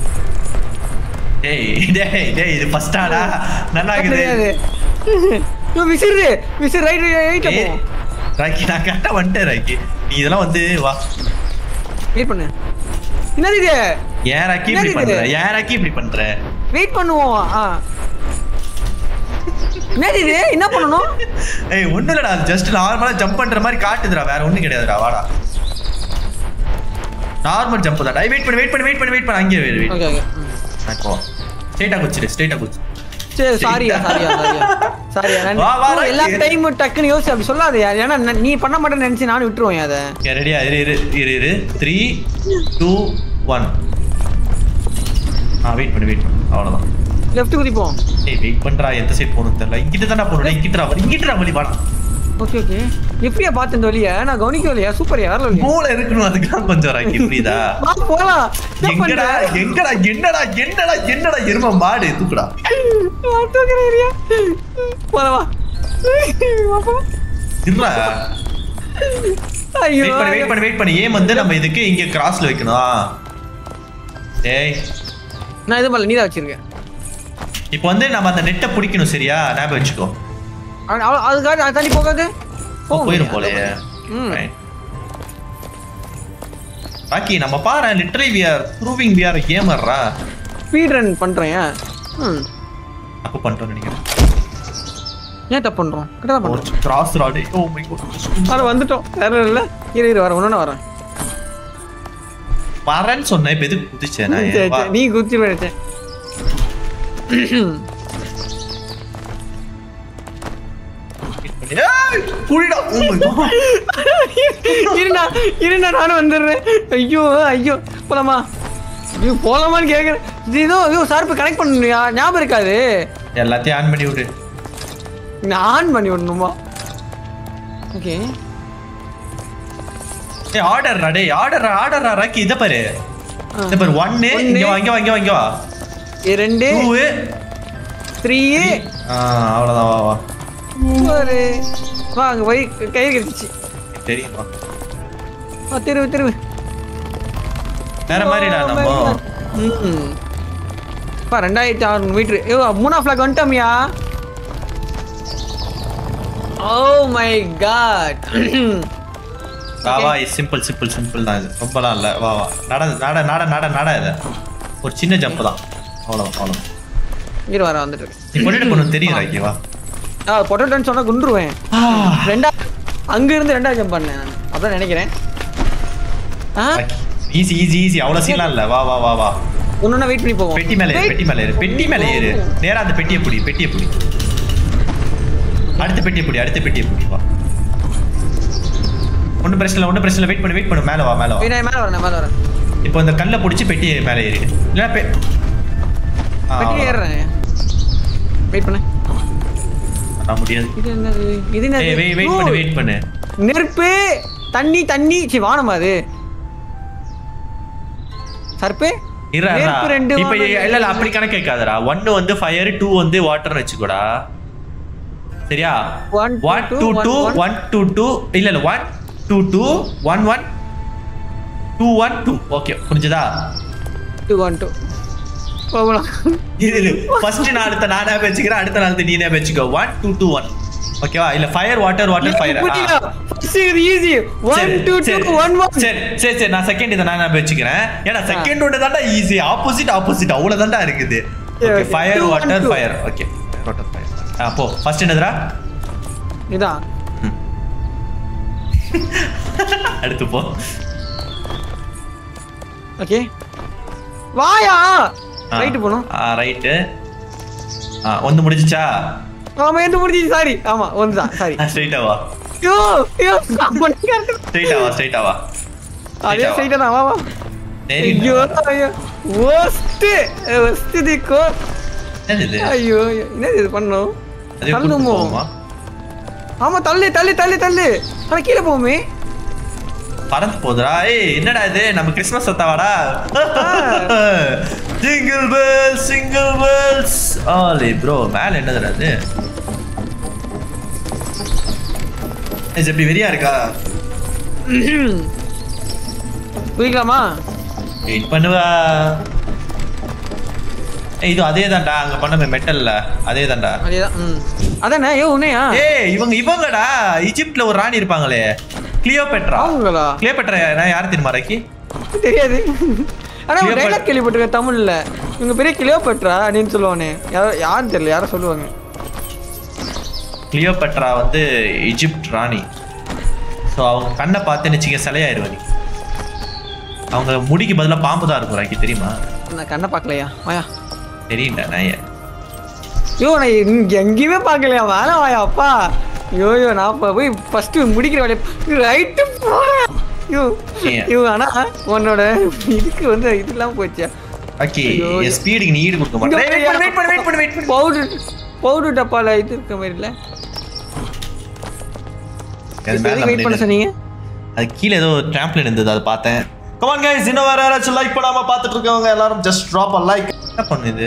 டேய் இது ஃபர்ஸ்டாடா நல்லா இருக்குது. யோ விசிறு ரைட்ல போ. ராக்கி நான் கரெக்டா வந்துட்டேன் ராக்கி. நீ இதெல்லாம் வந்து வா வெயிட் பண்ணு. என்னது இது? ஏன் ராக்கி இப்படி பண்ற? வெயிட் பண்ணுவோம். என்னது இது? என்ன பண்ணனும்? ஏய் ஒண்ணும் இல்லடா, ஜஸ்ட் நார்மலா ஜம்ப் பண்ற மாதிரி காட்டுதுடா, வேற ஒண்ணும் கிடையாதுடா. வாடா நார்மல் ஜம்ப் தான். வெயிட் பண்ணு அங்கே வெயிட். ஓகே போ. ஸ்ட்ரைட்டா குச்சி. சரி சாரியா. எல்லா டைம் டக்குன்னு யோசி அப்படி சொல்லாதே. ஏன்னா நீ பண்ண மாட்டேன்னு நினைச்சு நானும் விட்டுருவேன் அதை. ரெடியா? இரு 3 2 1. வெயிட் பண்ணு அவ்வளவுதான். லெஃப்ட் குதிப்போம். ஏய் வெயிட் பண்றா, எந்த சைடு போகணும் தெரியல. இங்கிட்ட தான போறோம். இங்கிட்டடா வழி வாடா. ஓகே எப்படியா பார்த்த இந்த வழியா? நான் கவனிக்கலையா? சூப்பர்யா. வேற வழி மூளை இருக்கணும், அதுக்கு கொஞ்சம் ராக்கி புரியுதா? வா போலாம். என்னடா எருமை மாடு தூக்குடா. தூக்குறியா? போலாம் வா. இருடா. ஐயோ வெயிட் பண்ணு. ஏன் வந்து நம்ம இதுக்கு இங்க கிராஸ்ல வைக்கணும். டேய் நான் இது பண்ணல, நீ தான் வச்சிருக்கேன். இப்போ வந்து நம்ம அந்த நெட்டை பிடிக்கணும், சரியா? ஞாபகம் வச்சுக்கோ. அதுக்காக தண்ணி போகாது. போயிரும் போலயே. ராக்கி நம்ம பாரு, literally we are proving we are a gamer ரா. ஸ்பீட் ரன் பண்றேன். தப்பு பண்றோம் நினைக்கிறேன். ஏன் தப்பு பண்றோம்? கரெக்ட்டா பண்றோம். Cross road. Oh my God. அட வந்துட்டோம். வேற இல்ல. இரு வர ஒண்ணு வரேன். வரேன்னு சொன்னேன், இப்ப எதுக்கு குதிச்சேன் நான்? நீ குதிச்சு போயிட்டே. குடிடா. Oh my God. இருடா நானும் வந்துடுறேன். ஐயோ போலாமா? ஐயோ போலாமான்னு கேக்குறேன். ஐயோ சார்பு கனெக்ட் பண்ணுறியா? ஞாபகம் இருக்காது. எல்லாத்தையும் ஆன் பண்ணி விடு. நான் ஆன் பண்ணி விடணுமா? ஓகே. ஏய் ஆர்டர்டா. டேய் ஆர்டர்டா ராக்கி. இத பாரு 1 இங்க வா. 2 2 3 அவ்வளவுதான். வா வா அங்க போய் கை கடிச்சு. தெரியுமா? திருவு வேற மாதிரிடா நம்ம. பா 2600 மீட்டர். ஏ மூணா ஃபிளாக் வந்துட்டோம்யா. Oh my God. வா சிம்பிள் தான் இது. ரொம்பலாம் இல்ல. வா நட இது. ஒரு சின்ன ஜம்ப் தான். அவ்வளவுதான். இரு வர வந்துட்டு. நீ பொட்டேட்டோ தெரியும் ராக்கி. வா. பொட்டேட்டோன்னு சொன்னா குண்டுருவேன். அங்க இருந்து ரெண்டாவது ஜம்ப் பண்ணேன் நான். அப்பதான் நினைக்கிறேன். ஈஸி அவ்வளவு சீன்லாம் இல்ல. வா. ஒண்ணு வெயிட் பண்ணி போவோம். பெட்டி மேல ஏறு. நேரா அந்த பெட்டியை புடி. அடுத்த பெட்டியை புடி. வா. ஒண்ணும் பிரச்சனை இல்ல. வெயிட் பண்ணு. மேல வா. மேல வரேன். இப்போ இந்த கல்லை பிடிச்சி பெட்டியை மேல ஏறிடு. இல்ல பெட்டி ஏறுறேன். வெயிட் பண்ணு. நான் முடியாது. இது என்னது? வெயிட் பண்ணு. நெருப்பு தண்ணி சி வானமா அது? சர்பே நெருப்பு 2. இப்போ இல்ல அப்படி கணக்கு கேட்காதடா. 1 வந்து ஃபயர், 2 வந்து வாட்டர்னு வெச்சுக்கோடா. சரியா? 1 2 2 1 2 2 இல்ல 1 2 2 1 1 2 1 2. ஓகே புரிஞ்சதா? 2 1 2 போலாம். இது ஃபர்ஸ்ட் நானே வெச்சுக்கிறேன், அடுத்த நாள் நீனே வெச்சுக்கோ. 1 2 2 1. ஓகேவா? இல்ல ஃபயர் வாட்டர் ஃபயர். சரி ஈஸி. 1 2 2 1 1. சரி நான் செகண்ட் இத நான் வெச்சுக்கிறேன். ஏன்னா செகண்ட் ஒன்னு தான்டா ஈஸி. ஆப்போசிட் அவ்வளவு தான்டா இருக்குது. Okay fire water fire. Okay water fire. போ. ஃபர்ஸ்ட் என்னதுடா? இதான். அடுத்து போ. ஓகே வாயா. ரைட் போணும். ரைட். ஒன்னு முடிஞ்சிச்சா? ஆமா எந்த முடிஞ்சிச்சு? சாரி. ஆமா ஒன்னு தான். சாரி. ஸ்ட்ரைட்டா வா. யோ ஸ்ட்ரைட்டா வா. அதே ஸ்ட்ரைட்டா தான். வா. ஐயோ worst திக்கோ. என்னது? ஐயோ என்னது இது பண்ணோம்? அது தள்ளுமா? ஆமா தள்ளு. அட கீழ போமே. பறந்து போதுடா. ஏய் என்னடா இது? நம்ம கிறிஸ்மஸ் சத்தாவாடா. Jingle bells. ஆலே ப்ரோ மேல என்னதுடா இது? இது எப்படி வெறியா இருக்கா? குதிக்கலாமா? வெயிட் பண்ணுவா. இது அதே தான்டா அங்க பண்ண மெட்டல்ல அதே தான்டா. அதேதான். அதானே உன்னையா? இவங்கடா ஈஜிப்ட்ல ஒரு ராணி இருப்பாங்களே, கிளியோபெட்ரா. அவங்களா? கிளியோபெட்ரா நான் யாரு தெரியுமா ராக்கி? தெரியாது. ஆனா ஒரு டைலாக் கேள்விப்பட்டிருக்கேன் தமிழ்ல. இவங்க பெரிய கிளியோபெட்ரா அப்படின்னு சொல்லுவானே, யாரும் தெரியல, யாரும் சொல்லுவாங்க. கிளியோபெட்ரா வந்து ஈஜிப்ட் ராணி. ஸோ அவங்க கண்ணை பார்த்து நிச்சயம் சிலையாயிருவா நீ. அவங்க முடிக்கு பதிலாக பாம்பு தான் இருக்கும் ராக்கி, தெரியுமா? நான் கண்ணை பார்க்கலையா? வாயா. தெரியுண்டா நான் நான் இங்க எங்கேயுமே பார்க்கலையா? வேணா வாயா அப்பா. ஐயோ நான் போய் ஃபர்ஸ்ட் முடிக்கிற வேலையை ரைட்டு போறேன். ஆனா உன்னோட இதுக்கு வந்து இதெல்லாம் போச்சு. ஓகே ஸ்பீடுக்கு நீ ஈடு கொடுக்க மாட்டேன். பவுடர் டப்பால இது இருக்க மாதிரி இல்ல. வெயிட் பண்ண சொன்னீங்க. அது கீழே ஏதோ ட்ராம்ப்லின் இருந்தது, அதை பார்த்தேன். Come on guys, இன்னும் வேற யாராச்சும் லைக் பண்ணாம பார்த்துட்டு இருக்கவங்க எல்லாரும் just drop a like. என்ன பண்ணுது?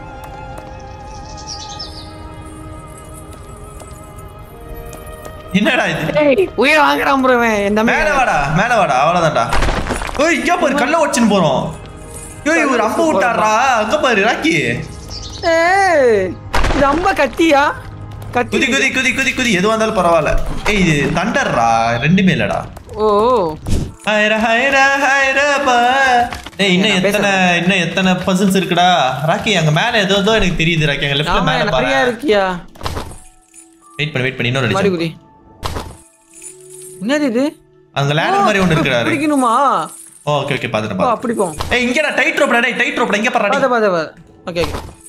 என்னடா இது? உயிரை வாங்குறான் ப்ரோ இந்த மேல வாடா அவ்வளவுதான்டா. ஓய் இங்க பாரு கல்ல வச்சின்னு போறோம். ஏய் ஒரு அம்பு விட்டாரா அங்க பாரு ராக்கி. இது அம்பா கத்தியா? குதி குதி குதி குதி குதி எது வந்தாலும் பரவாயில்ல. ஏய் இது தண்டர்ரா, ரெண்டுமே இல்லடா. ஓ ஹைரா ஹைரா ஹைரா பா. ஏய் இன்னும் எத்தனை பசில்ஸ் இருக்குடா ராக்கி. அங்க மேல ஏதோ எனக்கு தெரியுது ராக்கி. அங்க லெஃப்ட்ல மேல பாரு. நிறைய இருக்கியா? வெயிட் பண்ணி இன்னொரு மாதிரி குதி. என்னது இது? அங்க லேடர் மாதிரி ஒன்னு இருக்குடா. பிடிக்கணுமா? ஓகே ஓகே பாத்துறேன். அப்படி போ. ஏய் இங்கடா டைட் ரோப்டா இங்க பாருடா. பாத்து. ஓகே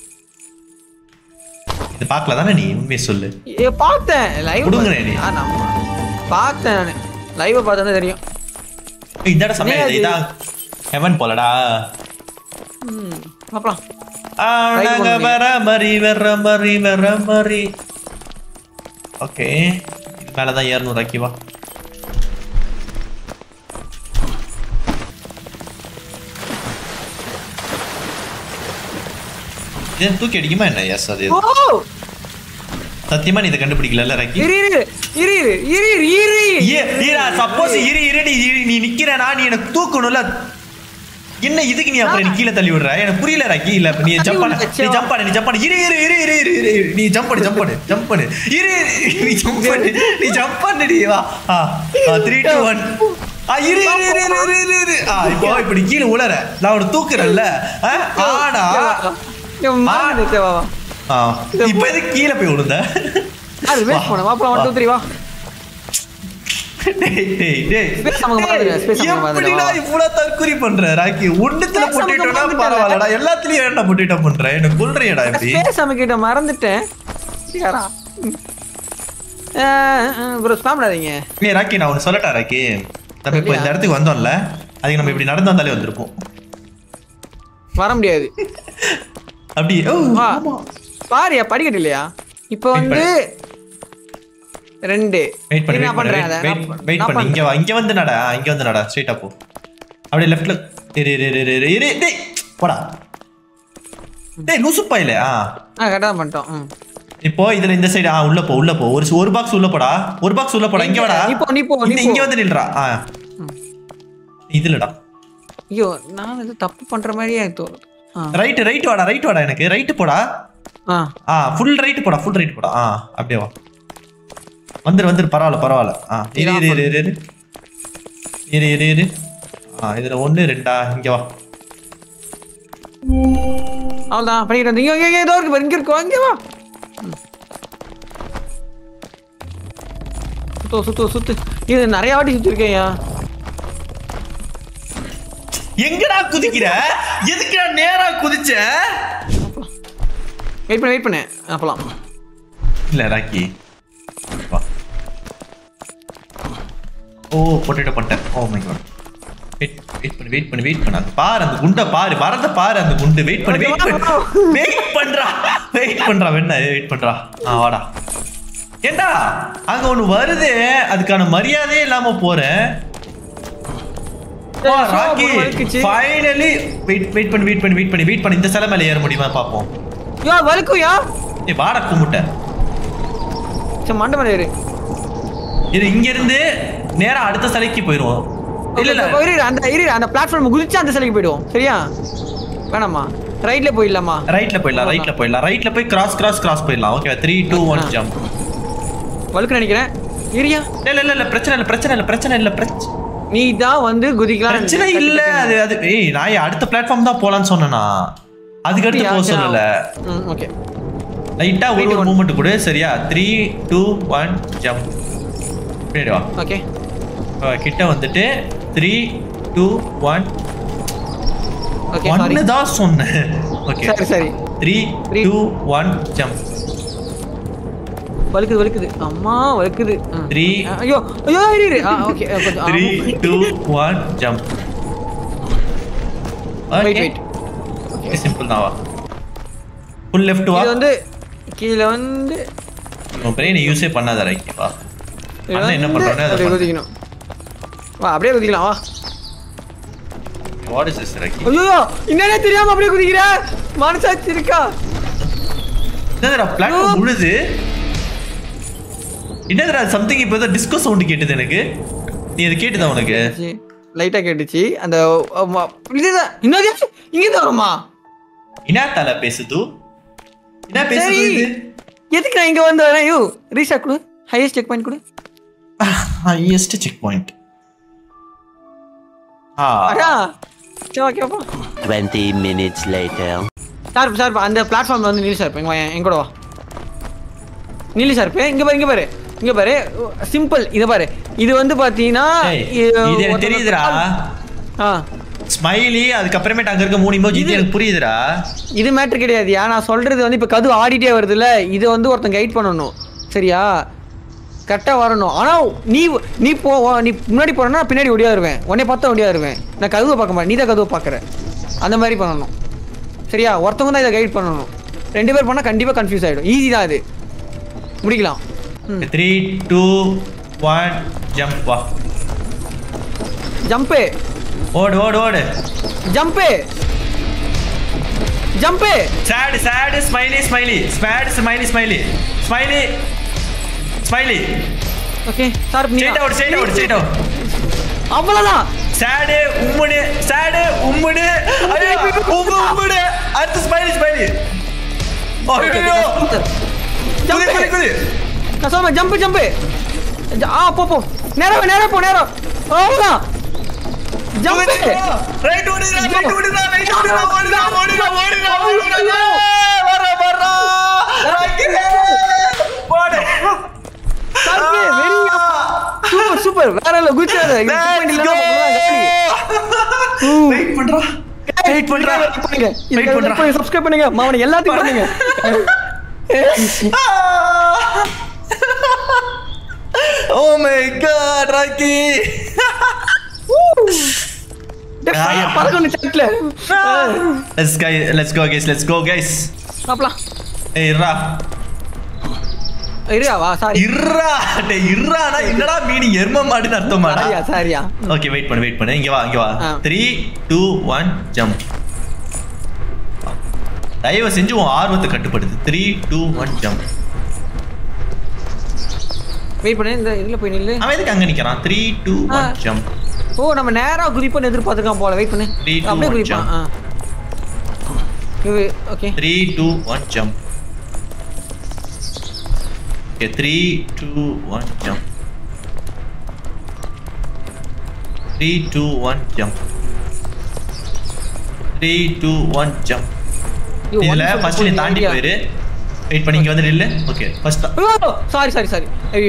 இது பார்க்கல தானே நீ? உண்மையை சொல்லு. பார்த்தேன் லைவ் கொடுங்கனே நீ. பார்த்தேன் நான் லைவ் பார்த்தா தெரியும். இந்தட சமயம் இதான் ஹெவன் போலடா. பாப்பலாம். நாங்க வர மாதிரி. ஓகே இது மேல தான் ஏறணும் ராக்கி வா. இது தூக்கி அடிக்குமா என்ன? எஸ் அது. சத்தியமா நீ இதை கண்டுபிடிக்கல ராக்கி. சப்போஸ் நீ நிக்கிறனா நீ எனக்கு தூக்கணும்ல. என்ன இதுக்கு நீ அப்புறம் நீ கீழே தள்ளி விடுற? எனக்கு புரியல ராக்கி. இல்ல நீ ஜம்ப் பண்ணு. நீ ஜம்ப் பண்ணு. நீ ஜம்ப் பண்ணு. நீ ஜம்ப் பண்ணு. நீ ஜம்ப் பண்ணுடி வா. 3 2 1. இப்போ இப்படி கீழே உளற நான் உன தூக்குறேன்ல. ஆடா இப்ப எது கீழே போய் விழுந்த? அது வெயிட் பண்ணு. வா 1 2 3 வா. எப்படிடா இவ்வளவு தற்குறி பண்ற ராக்கி? ஒண்ணுத்துல போட்டுட்டோம்னா பரவாயில்லடா, எல்லாத்துலயும் என்ன போட்டுட்டா பண்ற? எனக்கு கொல்றியடா இப்படி. பேசாம கிட்ட மறந்துட்டேன். ப்ரோ ஸ்பாம் பண்ணாதீங்க. நீ ராக்கி நான் ஒன்னு சொல்லட்டா ராக்கி. நம்ம இப்போ இந்த இடத்துக்கு வந்தோம்ல, அதுக்கு நம்ம இப்படி நடந்து வந்தாலே வந்திருப்போம். வர முடியாது அப்படி. பாரியா படிக்கட்டு இல்லையா? இப்போ வந்து 2 வெயிட் பண்ணு. இங்க வந்து நட ஸ்ட்ரைட்டா போ. அப்படியே லெஃப்ட்ல டேய் போடா. டேய் லூசு பையல. கரெக்ட்டா பண்ணிட்டோம். இப்போ இதுல இந்த சைடு உள்ள போ. ஒரு பாக்ஸ் உள்ள போடா. இங்க வாடா. நீ போ. இங்க வந்து நில்றா. இதுலடா. ஐயோ நான் இது தப்பு பண்ற மாதிரியே தோணுது. ரைட் வாடா. எனக்கு ரைட் போடா. ஃபுல் ரைட் போடா. அப்படியே வா. வந்துரு பரவாயில்ல. இரு. இதுல 1 2 இங்க வா. அவ்வளவுதான் படிக்கிட்டு வந்து இங்க இருக்கு. இங்க வா. சுத்து. இது நிறைய வாட்டி சுத்திருக்கேயா. எங்கடா குதிக்கிற? எதுக்குடா நேரா குதிச்ச? வெயிட் பண்ணு. அப்பலாம் இல்ல ராக்கி வா. பொட்டேட்டோ பண்ணிட்டேன். ஓ மை காட். வெயிட் பண்ணு. அந்த பாரு, அந்த குண்டை பாரு, வரத பாரு அந்த குண்டு. வெயிட் பண்றா. வாடா. ஏண்டா அங்க ஒண்ணு வருது, அதுக்கான மரியாதையே இல்லாம போறேன். ராக்கி ஃபைனலி வெயிட் பண்ணு. இந்த சிலை மேல ஏற முடியுமா பாப்போம். வலிக்குயா? வாடா கும்பிட்ட. மண்டை மேல ஏறு. இங்க இருந்து நேரா அடுத்த சிலைக்கு போயிருவோம். அந்த பிளாட்ஃபார்ம் குதிச்சு அந்த சிலைக்கு போயிடுவோம். சரியா? வேணாமா? ரைட்ல போயிடலாமா? ரைட்ல போய் கிராஸ் போயிடலாம். Okay 3 2 1 jump. வழுக்க நினைக்கிறேன். ஏரியா? இல்ல பிரச்சனை இல்ல. நீ தான் வந்து குதிக்கலாம். பிரச்சனை இல்ல. அது ஏய் நான் அடுத்த பிளாட்ஃபார்ம் தான் போலாம்னு சொன்னேனா? அதுக்கு அடுத்து போக சொல்லல. ஓகே. லைட்டா ஒரு மூவ்மென்ட் கொடு. சரியா? 3 2 1 ஜம்ப். பின்னாடி வா. ஓகே. கிட்ட வந்துட்டு 3 2 1 ஓகே சாரி. 1 தான் சொன்னேன். ஓகே சரி 3 2 1 ஜம்ப். வழுக்குது. அம்மா வழுக்குது. 3 ஐயோ இரு. Okay 3 2 1 jump. Wait. Okay simple தான். வா ஃபுல் லெஃப்ட் வா. இது வந்து கீழ வந்து உன் பிரெயின் யூஸே பண்ணாத. ரைட் வா. அண்ணா என்ன பண்றானே அத குதிக்கணும். வா அப்படியே குதிக்கலாம். வா. What is this Rocky? ஐயோ என்னன்னே தெரியாம அப்படியே குதிக்கிற. மனசாட்சி இருக்கா? என்னடா பிளாட்ஃபார்ம் முழுது. என்னடா சம்திங் இப்போ டிஸ்கோ சவுண்ட் கேட்டது எனக்கு. நீ அது கேட்டதா உனக்கு? லைட்டா கேட்டுச்சு. அந்த இதுதான் இன்னொரு இங்க தான் வருமா? என்ன தல பேசுது? என்ன பேசுது இது? எதுக்கு நான் இங்க வந்து வரேன்? யூ ரீசார்ட் கொடு. ஹையஸ்ட் செக் பாயிண்ட் கொடு. Highest check point. அடா ஓகேப்பா. 20 minutes later. சார் அந்த பிளாட்ஃபார்ம்ல வந்து நீலி சார் எங்க கூட வா. நீலி சார் இங்க பாரு சிம்பிள். இத பாரு. இது வந்து பாத்தீங்கன்னா இது எனக்கு தெரியுதுடா. ஸ்மைலி அதுக்கு அப்புறமே அங்க இருக்க 3 இமோஜி எனக்கு புரியுதுடா. இது மேட்டர் கிடையாதுயா. நான் சொல்றது வந்து இப்ப கது ஆடிட்டே வருதுல. இது வந்து ஒருத்தன் கைட் பண்ணணும். சரியா? கரெக்டா வரணும். ஆனா நீ முன்னாடி போறனா பின்னாடி ஓடியா வருவேன். உன்னை பார்த்தா ஓடியா வருவேன். நான் கதுவை பார்க்க மாட்டேன். நீ தான் கதுவை பாக்குற. அந்த மாதிரி பண்ணணும். சரியா? ஒருத்தவங்க தான் இதை கைட் பண்ணணும். 2 பேர் பண்ணா கண்டிப்பா கன்ஃபியூஸ் ஆயிடும். ஈஸி தான் அது. முடிக்கலாம். 3 2 1 ஜம்ப். வா. ஜம்ப். ஓடு. Jump. sad smiley. Okay sir straight out. அவ்வளவுதான். sad உம்முனு உம்முனு அடுத்து smiley. ஐயோ குதி. கசாம ஜம்ப். போ. நேரா போ. அவ்வளவுதான். ஜம்ப். ரைட் ஓடுடா. வர போடு. சூப்பர் வேற இல்ல. குச்சாத. வெயிட் பண்றா. சப்ஸ்கிரைப் பண்ணுங்க. மாவன எல்லாத்தையும் பண்ணுங்க. Oh my god, Rocky. Let's go guys. சாப்லாம். ஏய் ரா. இருவா சாரி. இருறானா என்னடா மீனிங்? எர்ம மாடுன்னு அர்த்தமாடா? சாரியா. ஓகே வெயிட் பண்ணு. இங்க வா. 3 2 1 ஜம்ப். தயவு செஞ்சு உன் ஆர்வத்தை கட்டுப்படுத்து. 3 2 1 ஜம்ப். வெயிட் பண்ணு. இந்த இதுல போய் நில்லு. அவன் எதுக்கு அங்க நிக்கறான்? 3 2 1 ஜம்ப். ஓ நம்ம நேரா குதிப்போன்னு எதிர்பார்த்துக்கான் போல. வெயிட் பண்ணு. அப்படியே குதிப்பான். Okay 3 2 1 jump. Okay 3 2 1 jump. 3 2 1 jump. 3 2 1 jump. இதுல ஃபர்ஸ்ட் நீ தாண்டி போயிரு. வெயிட் பண்ணி இங்க வந்து நில்லு. Okay first. Sorry.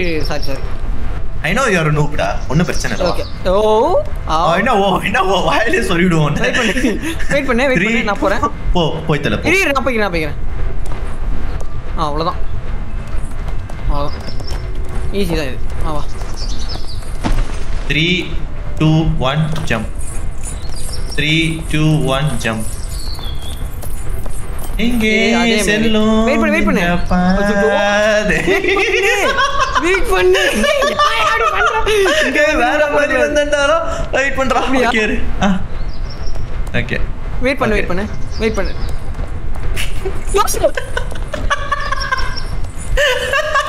I know you are a noob டா. ஒண்ணும் பிரச்சனை இல்ல. ஓகே. என்ன வாயிலே சொல்லிடுவோம். வெயிட் பண்ணு. நான் போறேன். போய் தல போ. நான் போய்க்கிறேன். அவ்வளவுதான். ஈஸி தான் இது. வா. 3 2 1 ஜம்ப். 3 2 1 ஜம்ப். இங்கே செல்லும். வெயிட் பண்ணு. இங்க வேற மாதிரி வந்தேன்டாரோ. வெயிட் பண்றா. ஓகே. வெயிட் பண்ணு.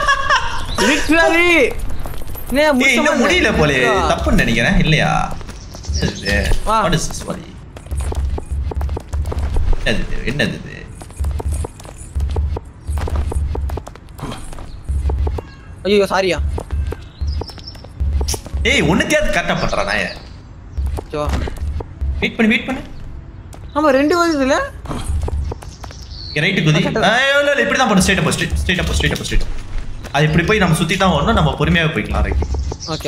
லிட்டரலி இன்னும் முடியல போலே. தப்புன்னு நினைக்கிறேன். இல்லையா? வா. What is this wali? என்னது இது? ஐயோ சாரியா. ஏய் ஒண்ணுத்தையாவது கரெக்டா பண்றா நாயே. சோ வெயிட் பண்ணு. ஆமா 2 வருதுல. ரைட் குதி. இல்ல இப்படி தான் பண்ணு. Straight up. அது இப்படி போய் நம்ம சுத்தி தான் வரணும். நம்ம பொறுமையாவே போய்க்கலாம் ரைட். ஓகே.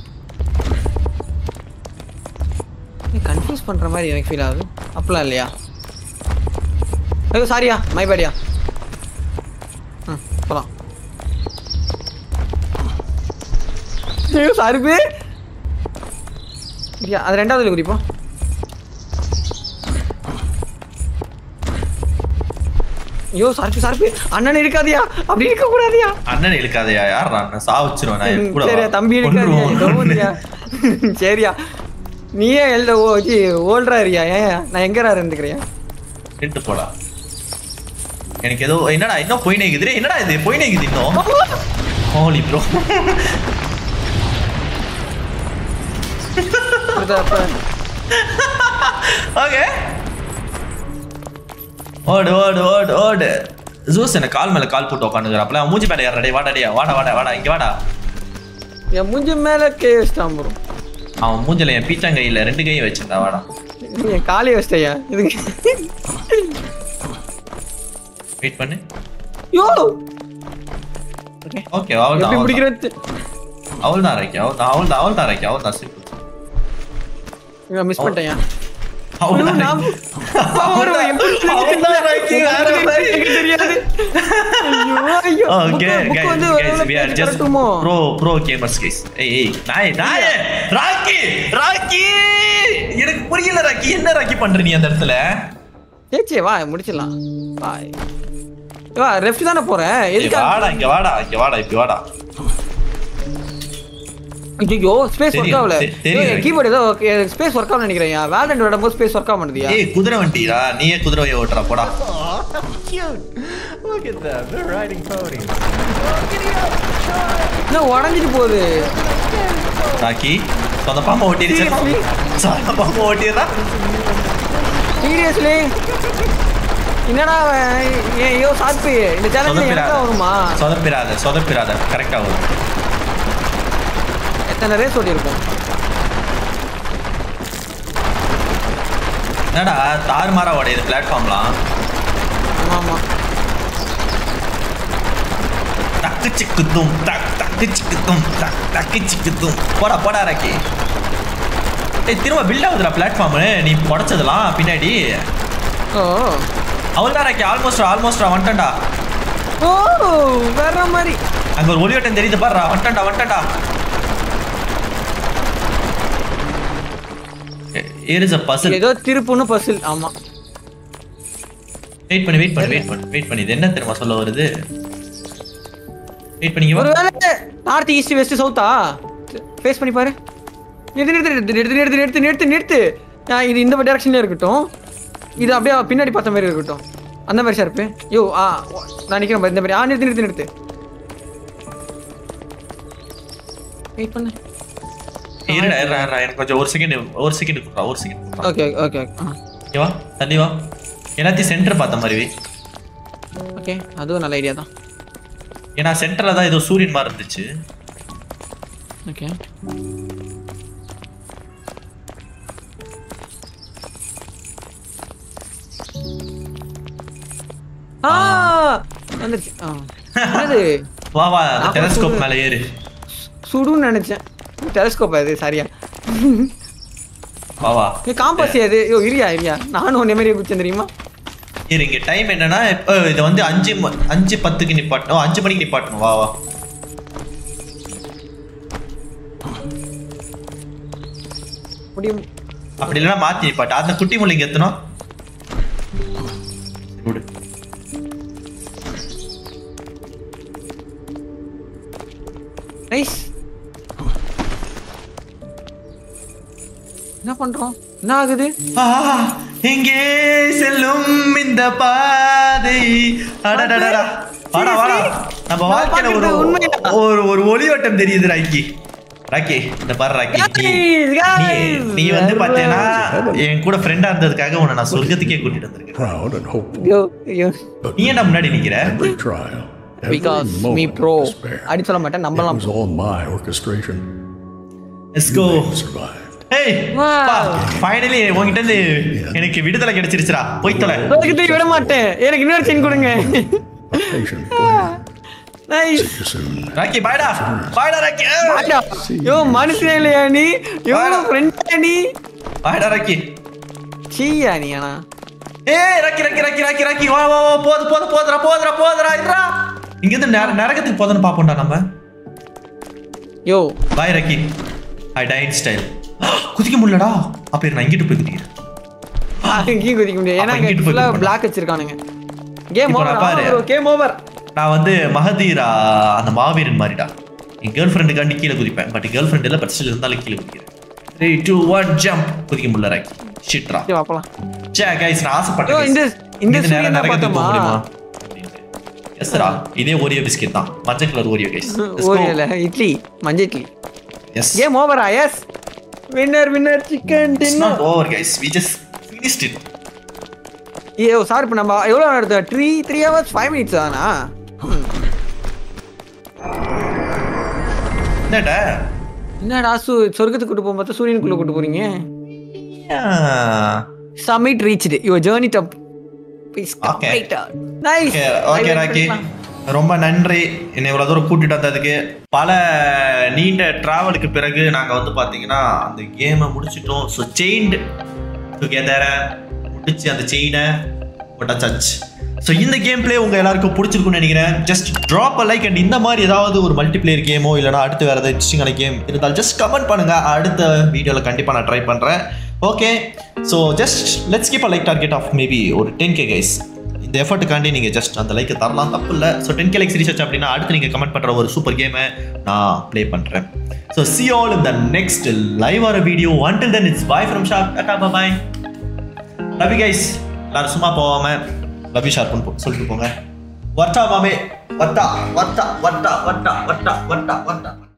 நீ கன்ஃபியூஸ் பண்ற மாதிரி எனக்கு ஃபீல் ஆகுது. அப்பலாம் இல்லையா? ஐயோ சாரியா. மை பேடியா. போலாம். ஐயோ சாரி பே. அது ரெண்டாவதுல குதிப்போம். ஐயோ சாரி அண்ணன் இருக்காதியா. அப்படி இருக்க கூடாதியா. அண்ணன் இருக்காதயா. யார் அண்ணன் சாவச்சிரும் நான் கூட. சரியா தம்பி இருக்காதியா. சரியா நீயே ஓல்றா இருக்கியா. ஏன் நான் எங்கடா இருந்துக்கிறேன். ரெண்டு போடா. எனக்கு ஏதோ என்னடா இன்னும் போய் நேக்குது. என்னடா இது போய் நேக்குது இன்னும். Holy bro. ஓகே ஓடு. ஜூஸ் என்ன கால் மேல கால் போட்டு உட்காந்துக்கிறாப்ல. மூஞ்சி மேல ஏறடே. வாடா இங்க வாடா. என் மூஞ்சி மேல கேஸ்டாம் ப்ரோ. அவன் மூஞ்சில என் பீச்சாங்கையில 2 கையும் வச்சிருந்தா. வாடா என் காலி வச்சியா இதுக்கு. வெயிட் பண்ணு. யோ ஓகே அவள்தான். எப்படி முடிக்கிறது? அவள்தான் சிம்பிள். மிஸ் பண்ணிட்டேன். எனக்கு புரியல ராக்கி. என்ன ராக்கி பண்ற நீ அந்த இடத்துல? சேச்சே வா முடிச்சிடலாம். வா ரெஃப்ட் தானே போறேன். இங்க வாடா இப்படி வாடா. ஐயோ ஸ்பேஸ் ஒர்க் ஆகல. கீபோர்ட் ஏதோ ஸ்பேஸ் ஒர்க் ஆகல நினைக்கிறேன். வேலண்ட் விடும்போது ஸ்பேஸ் ஒர்க் ஆக மாட்டேதியா. ஏய் குதிரை வண்டிடா. நீயே குதிரையை ஓட்டுறா போடா. என்ன உடைஞ்சிட்டு போகுது ராக்கி. சொந்த பாம்பை ஓட்டிடுறா. சீரியஸ்லி என்னடா ஐயோ சாத்து இந்த சேனல்ல எனக்கு வருமா? சொதப்பிராத கரெக்டா வரும். எத்தனை ரேஸ் ஓட்டிருக்கோம். என்னடா தாறுமாறா ஓடையுது பிளாட்ஃபார்ம்லாம். ஆமா டக்கு சிக்குத்தும் போடா ராக்கி. ஏய் திரும்ப பில்ட் ஆகுதுடா பிளாட்ஃபார்ம். நீ உடைச்சதெல்லாம் பின்னாடி. ஓ அவள்தான் ராக்கி. ஆல்மோஸ்ட் வந்துட்டா. ஓ வேற மாதிரி. அங்க ஒரு ஒளியோட்டம் தெரியுது பாரு. வந்துட்டா. Here is a puzzle. ஏதோ திருப்புன்னு பசில். ஆமா வெயிட் பண்ணி. இது என்ன தெரியுமா சொல்ல வருது? வெயிட் பண்ணிங்க. ஒருவேளை நார்த் ஈஸ்ட் வெஸ்ட் சவுத்தா ஃபேஸ் பண்ணி பாரு. நிறுத்து. இது இந்த டைரக்ஷன்ல இருக்கட்டும். இது அப்படியே பின்னாடி பார்த்த மாதிரி இருக்கட்டும். அந்த மாதிரி ஷார்ப்பு. யோ நான் நிக்கிறேன் இந்த மாதிரி. நிறுத்து. வெயிட் பண்ணு. எனக்கு கொஞ்சம் ஒரு செகண்ட். ஓகே வா தள்ளி வா. எல்லாத்தையும் சென்டர் பார்த்த மாதிரி. ஓகே அதுவும் நல்ல ஐடியா தான். ஏன்னா சென்டர்ல தான் ஏதோ சூரியன் மாதிரி இருந்துச்சு. ஓகே வந்துருச்சு. வா டெலஸ்கோப் மேல ஏறு. சுடுன்னு நினைச்சேன். டெலஸ்கோப் அது சரியா. வா காம்பஸ் அது. இரியா நானும் ஒன்னே மாதிரி குச்சேன் தெரியுமா. இங்க டைம் என்னன்னா இப்போ இது வந்து 5:10க்கு நிப்பாட்டணும். 5 மணிக்கு நிப்பாட்டணும். வா முடியும். அப்படி இல்லைன்னா மாத்தி நிப்பாட்டு. அந்த குட்டி முள்ளிங்க எத்தணும். நைஸ். என்ன பண்றோம்? என்ன ஆகுது? எங்கே செல்லும் இந்த பாதை. அடடடடா. வாடா நம்ம வாழ்க்கையில ஒரு ஒளியோட்டம் தெரியுது ராக்கி. ராக்கி இந்த பாரு ராக்கி Guys, நீ வந்து பாத்தீங்கன்னா என் கூட ஃப்ரெண்டா இருந்ததுக்காக உன்னை நான் சொர்க்கத்துக்கே கூட்டிட்டு வந்திருக்கேன். Proud and hopeful. yo நீ என்ன முன்னாடி நிக்கிற? Every trial. because every me moment pro of despair. அடி சொல்ல மாட்டேன் It நம்பலாம். was all my orchestration. Let's You go. may have survived. Hey, Wow. Finally உன்கிட்ட இருந்து எனக்கு விடுதலை கிடைச்சிருச்சுடா. போய் தொலை. சொர்க்கத்தை விட மாட்டேன். எனக்கு இன்னொரு செயின் கொடுங்க. A patient plan. Nice. See you soon. Rocky பாய்டா ராக்கி. யோ மனுஷனே இல்லையா நீ? யோ ஃப்ரெண்டா நீ? பாய்டா ராக்கி. சீயா நீ ஆனா? ஏய் ராக்கி வா போதுடா இருடா. இங்க இருந்து நரகத்துக்கு போதன்னு பாப்போம்டா நம்ம. Yo bye Rocky. I tight style. குதிக்க முடியலடா. அப்ப நான் இங்கிட்டு போய் குதிக்கிறேன். அங்கேயும் குதிக்க முடியாது. ஏன்னா இங்கிட்டு போய் ஃபுல்லா குதிப்பேன். பிளாக் வச்சிருக்கானுங்க. கேம் இப்போ நான் பாரு. ஓவர். Game over. நான் வந்து மகதீரா அந்த மாவீரன் மாதிரிடா. என் கேர்ள் ஃப்ரெண்டுக்காண்டி கீழே குதிப்பேன். பட் கேர்ள் ஃப்ரெண்ட் இல்லை, பட் ஸ்டில் இருந்தாலும் கீழே குதிக்கிறேன். 3 2 1 ஜம்ப். குதிக்க முடியல ராக்கி. ஷிட்ரா. சரி வாப்பலாம். சே கைஸ் நான் ஆசைப்பட்டேன். யோ இந்த நேரா சூரியன் நரகத்துக்கு போக பார்த்தோமா? முடியுமா? எஸ்ரா. இதே ஓரியோ பிஸ்கட் தான். மஞ்சள் கலர் ஓரியோ கைஸ். ஓரியல இட்லி மஞ்சள் இட்லி. எஸ். கேம் ஓவரா? Yes. Winner chicken It's dinner. not over guys. We just finished it. ஏய் சார் இப்போ நம்ம எவ்வளோ எடுத்த 3 hours 5 minutes தானா? என்னடா சொர்க்கத்துக்கு கூட்டு போகும்போது சூரியனுக்குள்ள கூட்டு போறீங்க? Summit reached. Your journey to is completed. Nice. Okay rakhi. ரொம்ப நன்றி என்னை இவ்வளவு தூரம் கூட்டிட்டு வந்ததுக்கு. பல நீண்ட டிராவலுக்கு பிறகு நாங்க வந்து பாத்தீங்கன்னா அந்த கேமை முடிச்சிட்டோம். ஸோ செயின்டு டுகெதர் முடிச்சு அந்த செயினை ஒட்டச்சாச்சு. ஸோ இந்த கேம் பிளே உங்க எல்லாருக்கும் பிடிச்சிருக்குன்னு நினைக்கிறேன். Just drop a like. And இந்த மாதிரி ஏதாவது ஒரு மல்டிபிளேயர் கேமோ இல்லைனா அடுத்து வேற ஏதாவது இன்ட்ரெஸ்டிங்கான கேம் இருந்தாலும் ஜஸ்ட் கமெண்ட் பண்ணுங்க. அடுத்த வீடியோவில் கண்டிப்பாக நான் ட்ரை பண்ணுறேன். Okay, so just let's keep a like target of maybe ஒரு 10K கைஸ். இந்த எஃபர்ட்டுக்காண்டி நீங்கள் ஜஸ்ட் அந்த லைக்கை தரலாம், தப்பு இல்லை. ஸோ 10K லைக்ஸ் ரீசர்ச் அப்படின்னா அடுத்து நீங்கள் கமெண்ட் பண்ணுற ஒரு சூப்பர் கேமை நான் ப்ளே பண்ணுறேன். So see you all in the next live or a video. Until then, it's bye from Shark. Tata, bye bye. Love you guys. எல்லாரும் சும்மா போகாம லவ் யூ ஷார்ப்னு சொல்லிட்டு போங்க. வட்டா மாமே வட்டா வட்டா வட்டா வட்டா வட்டா வட்டா வட்டா.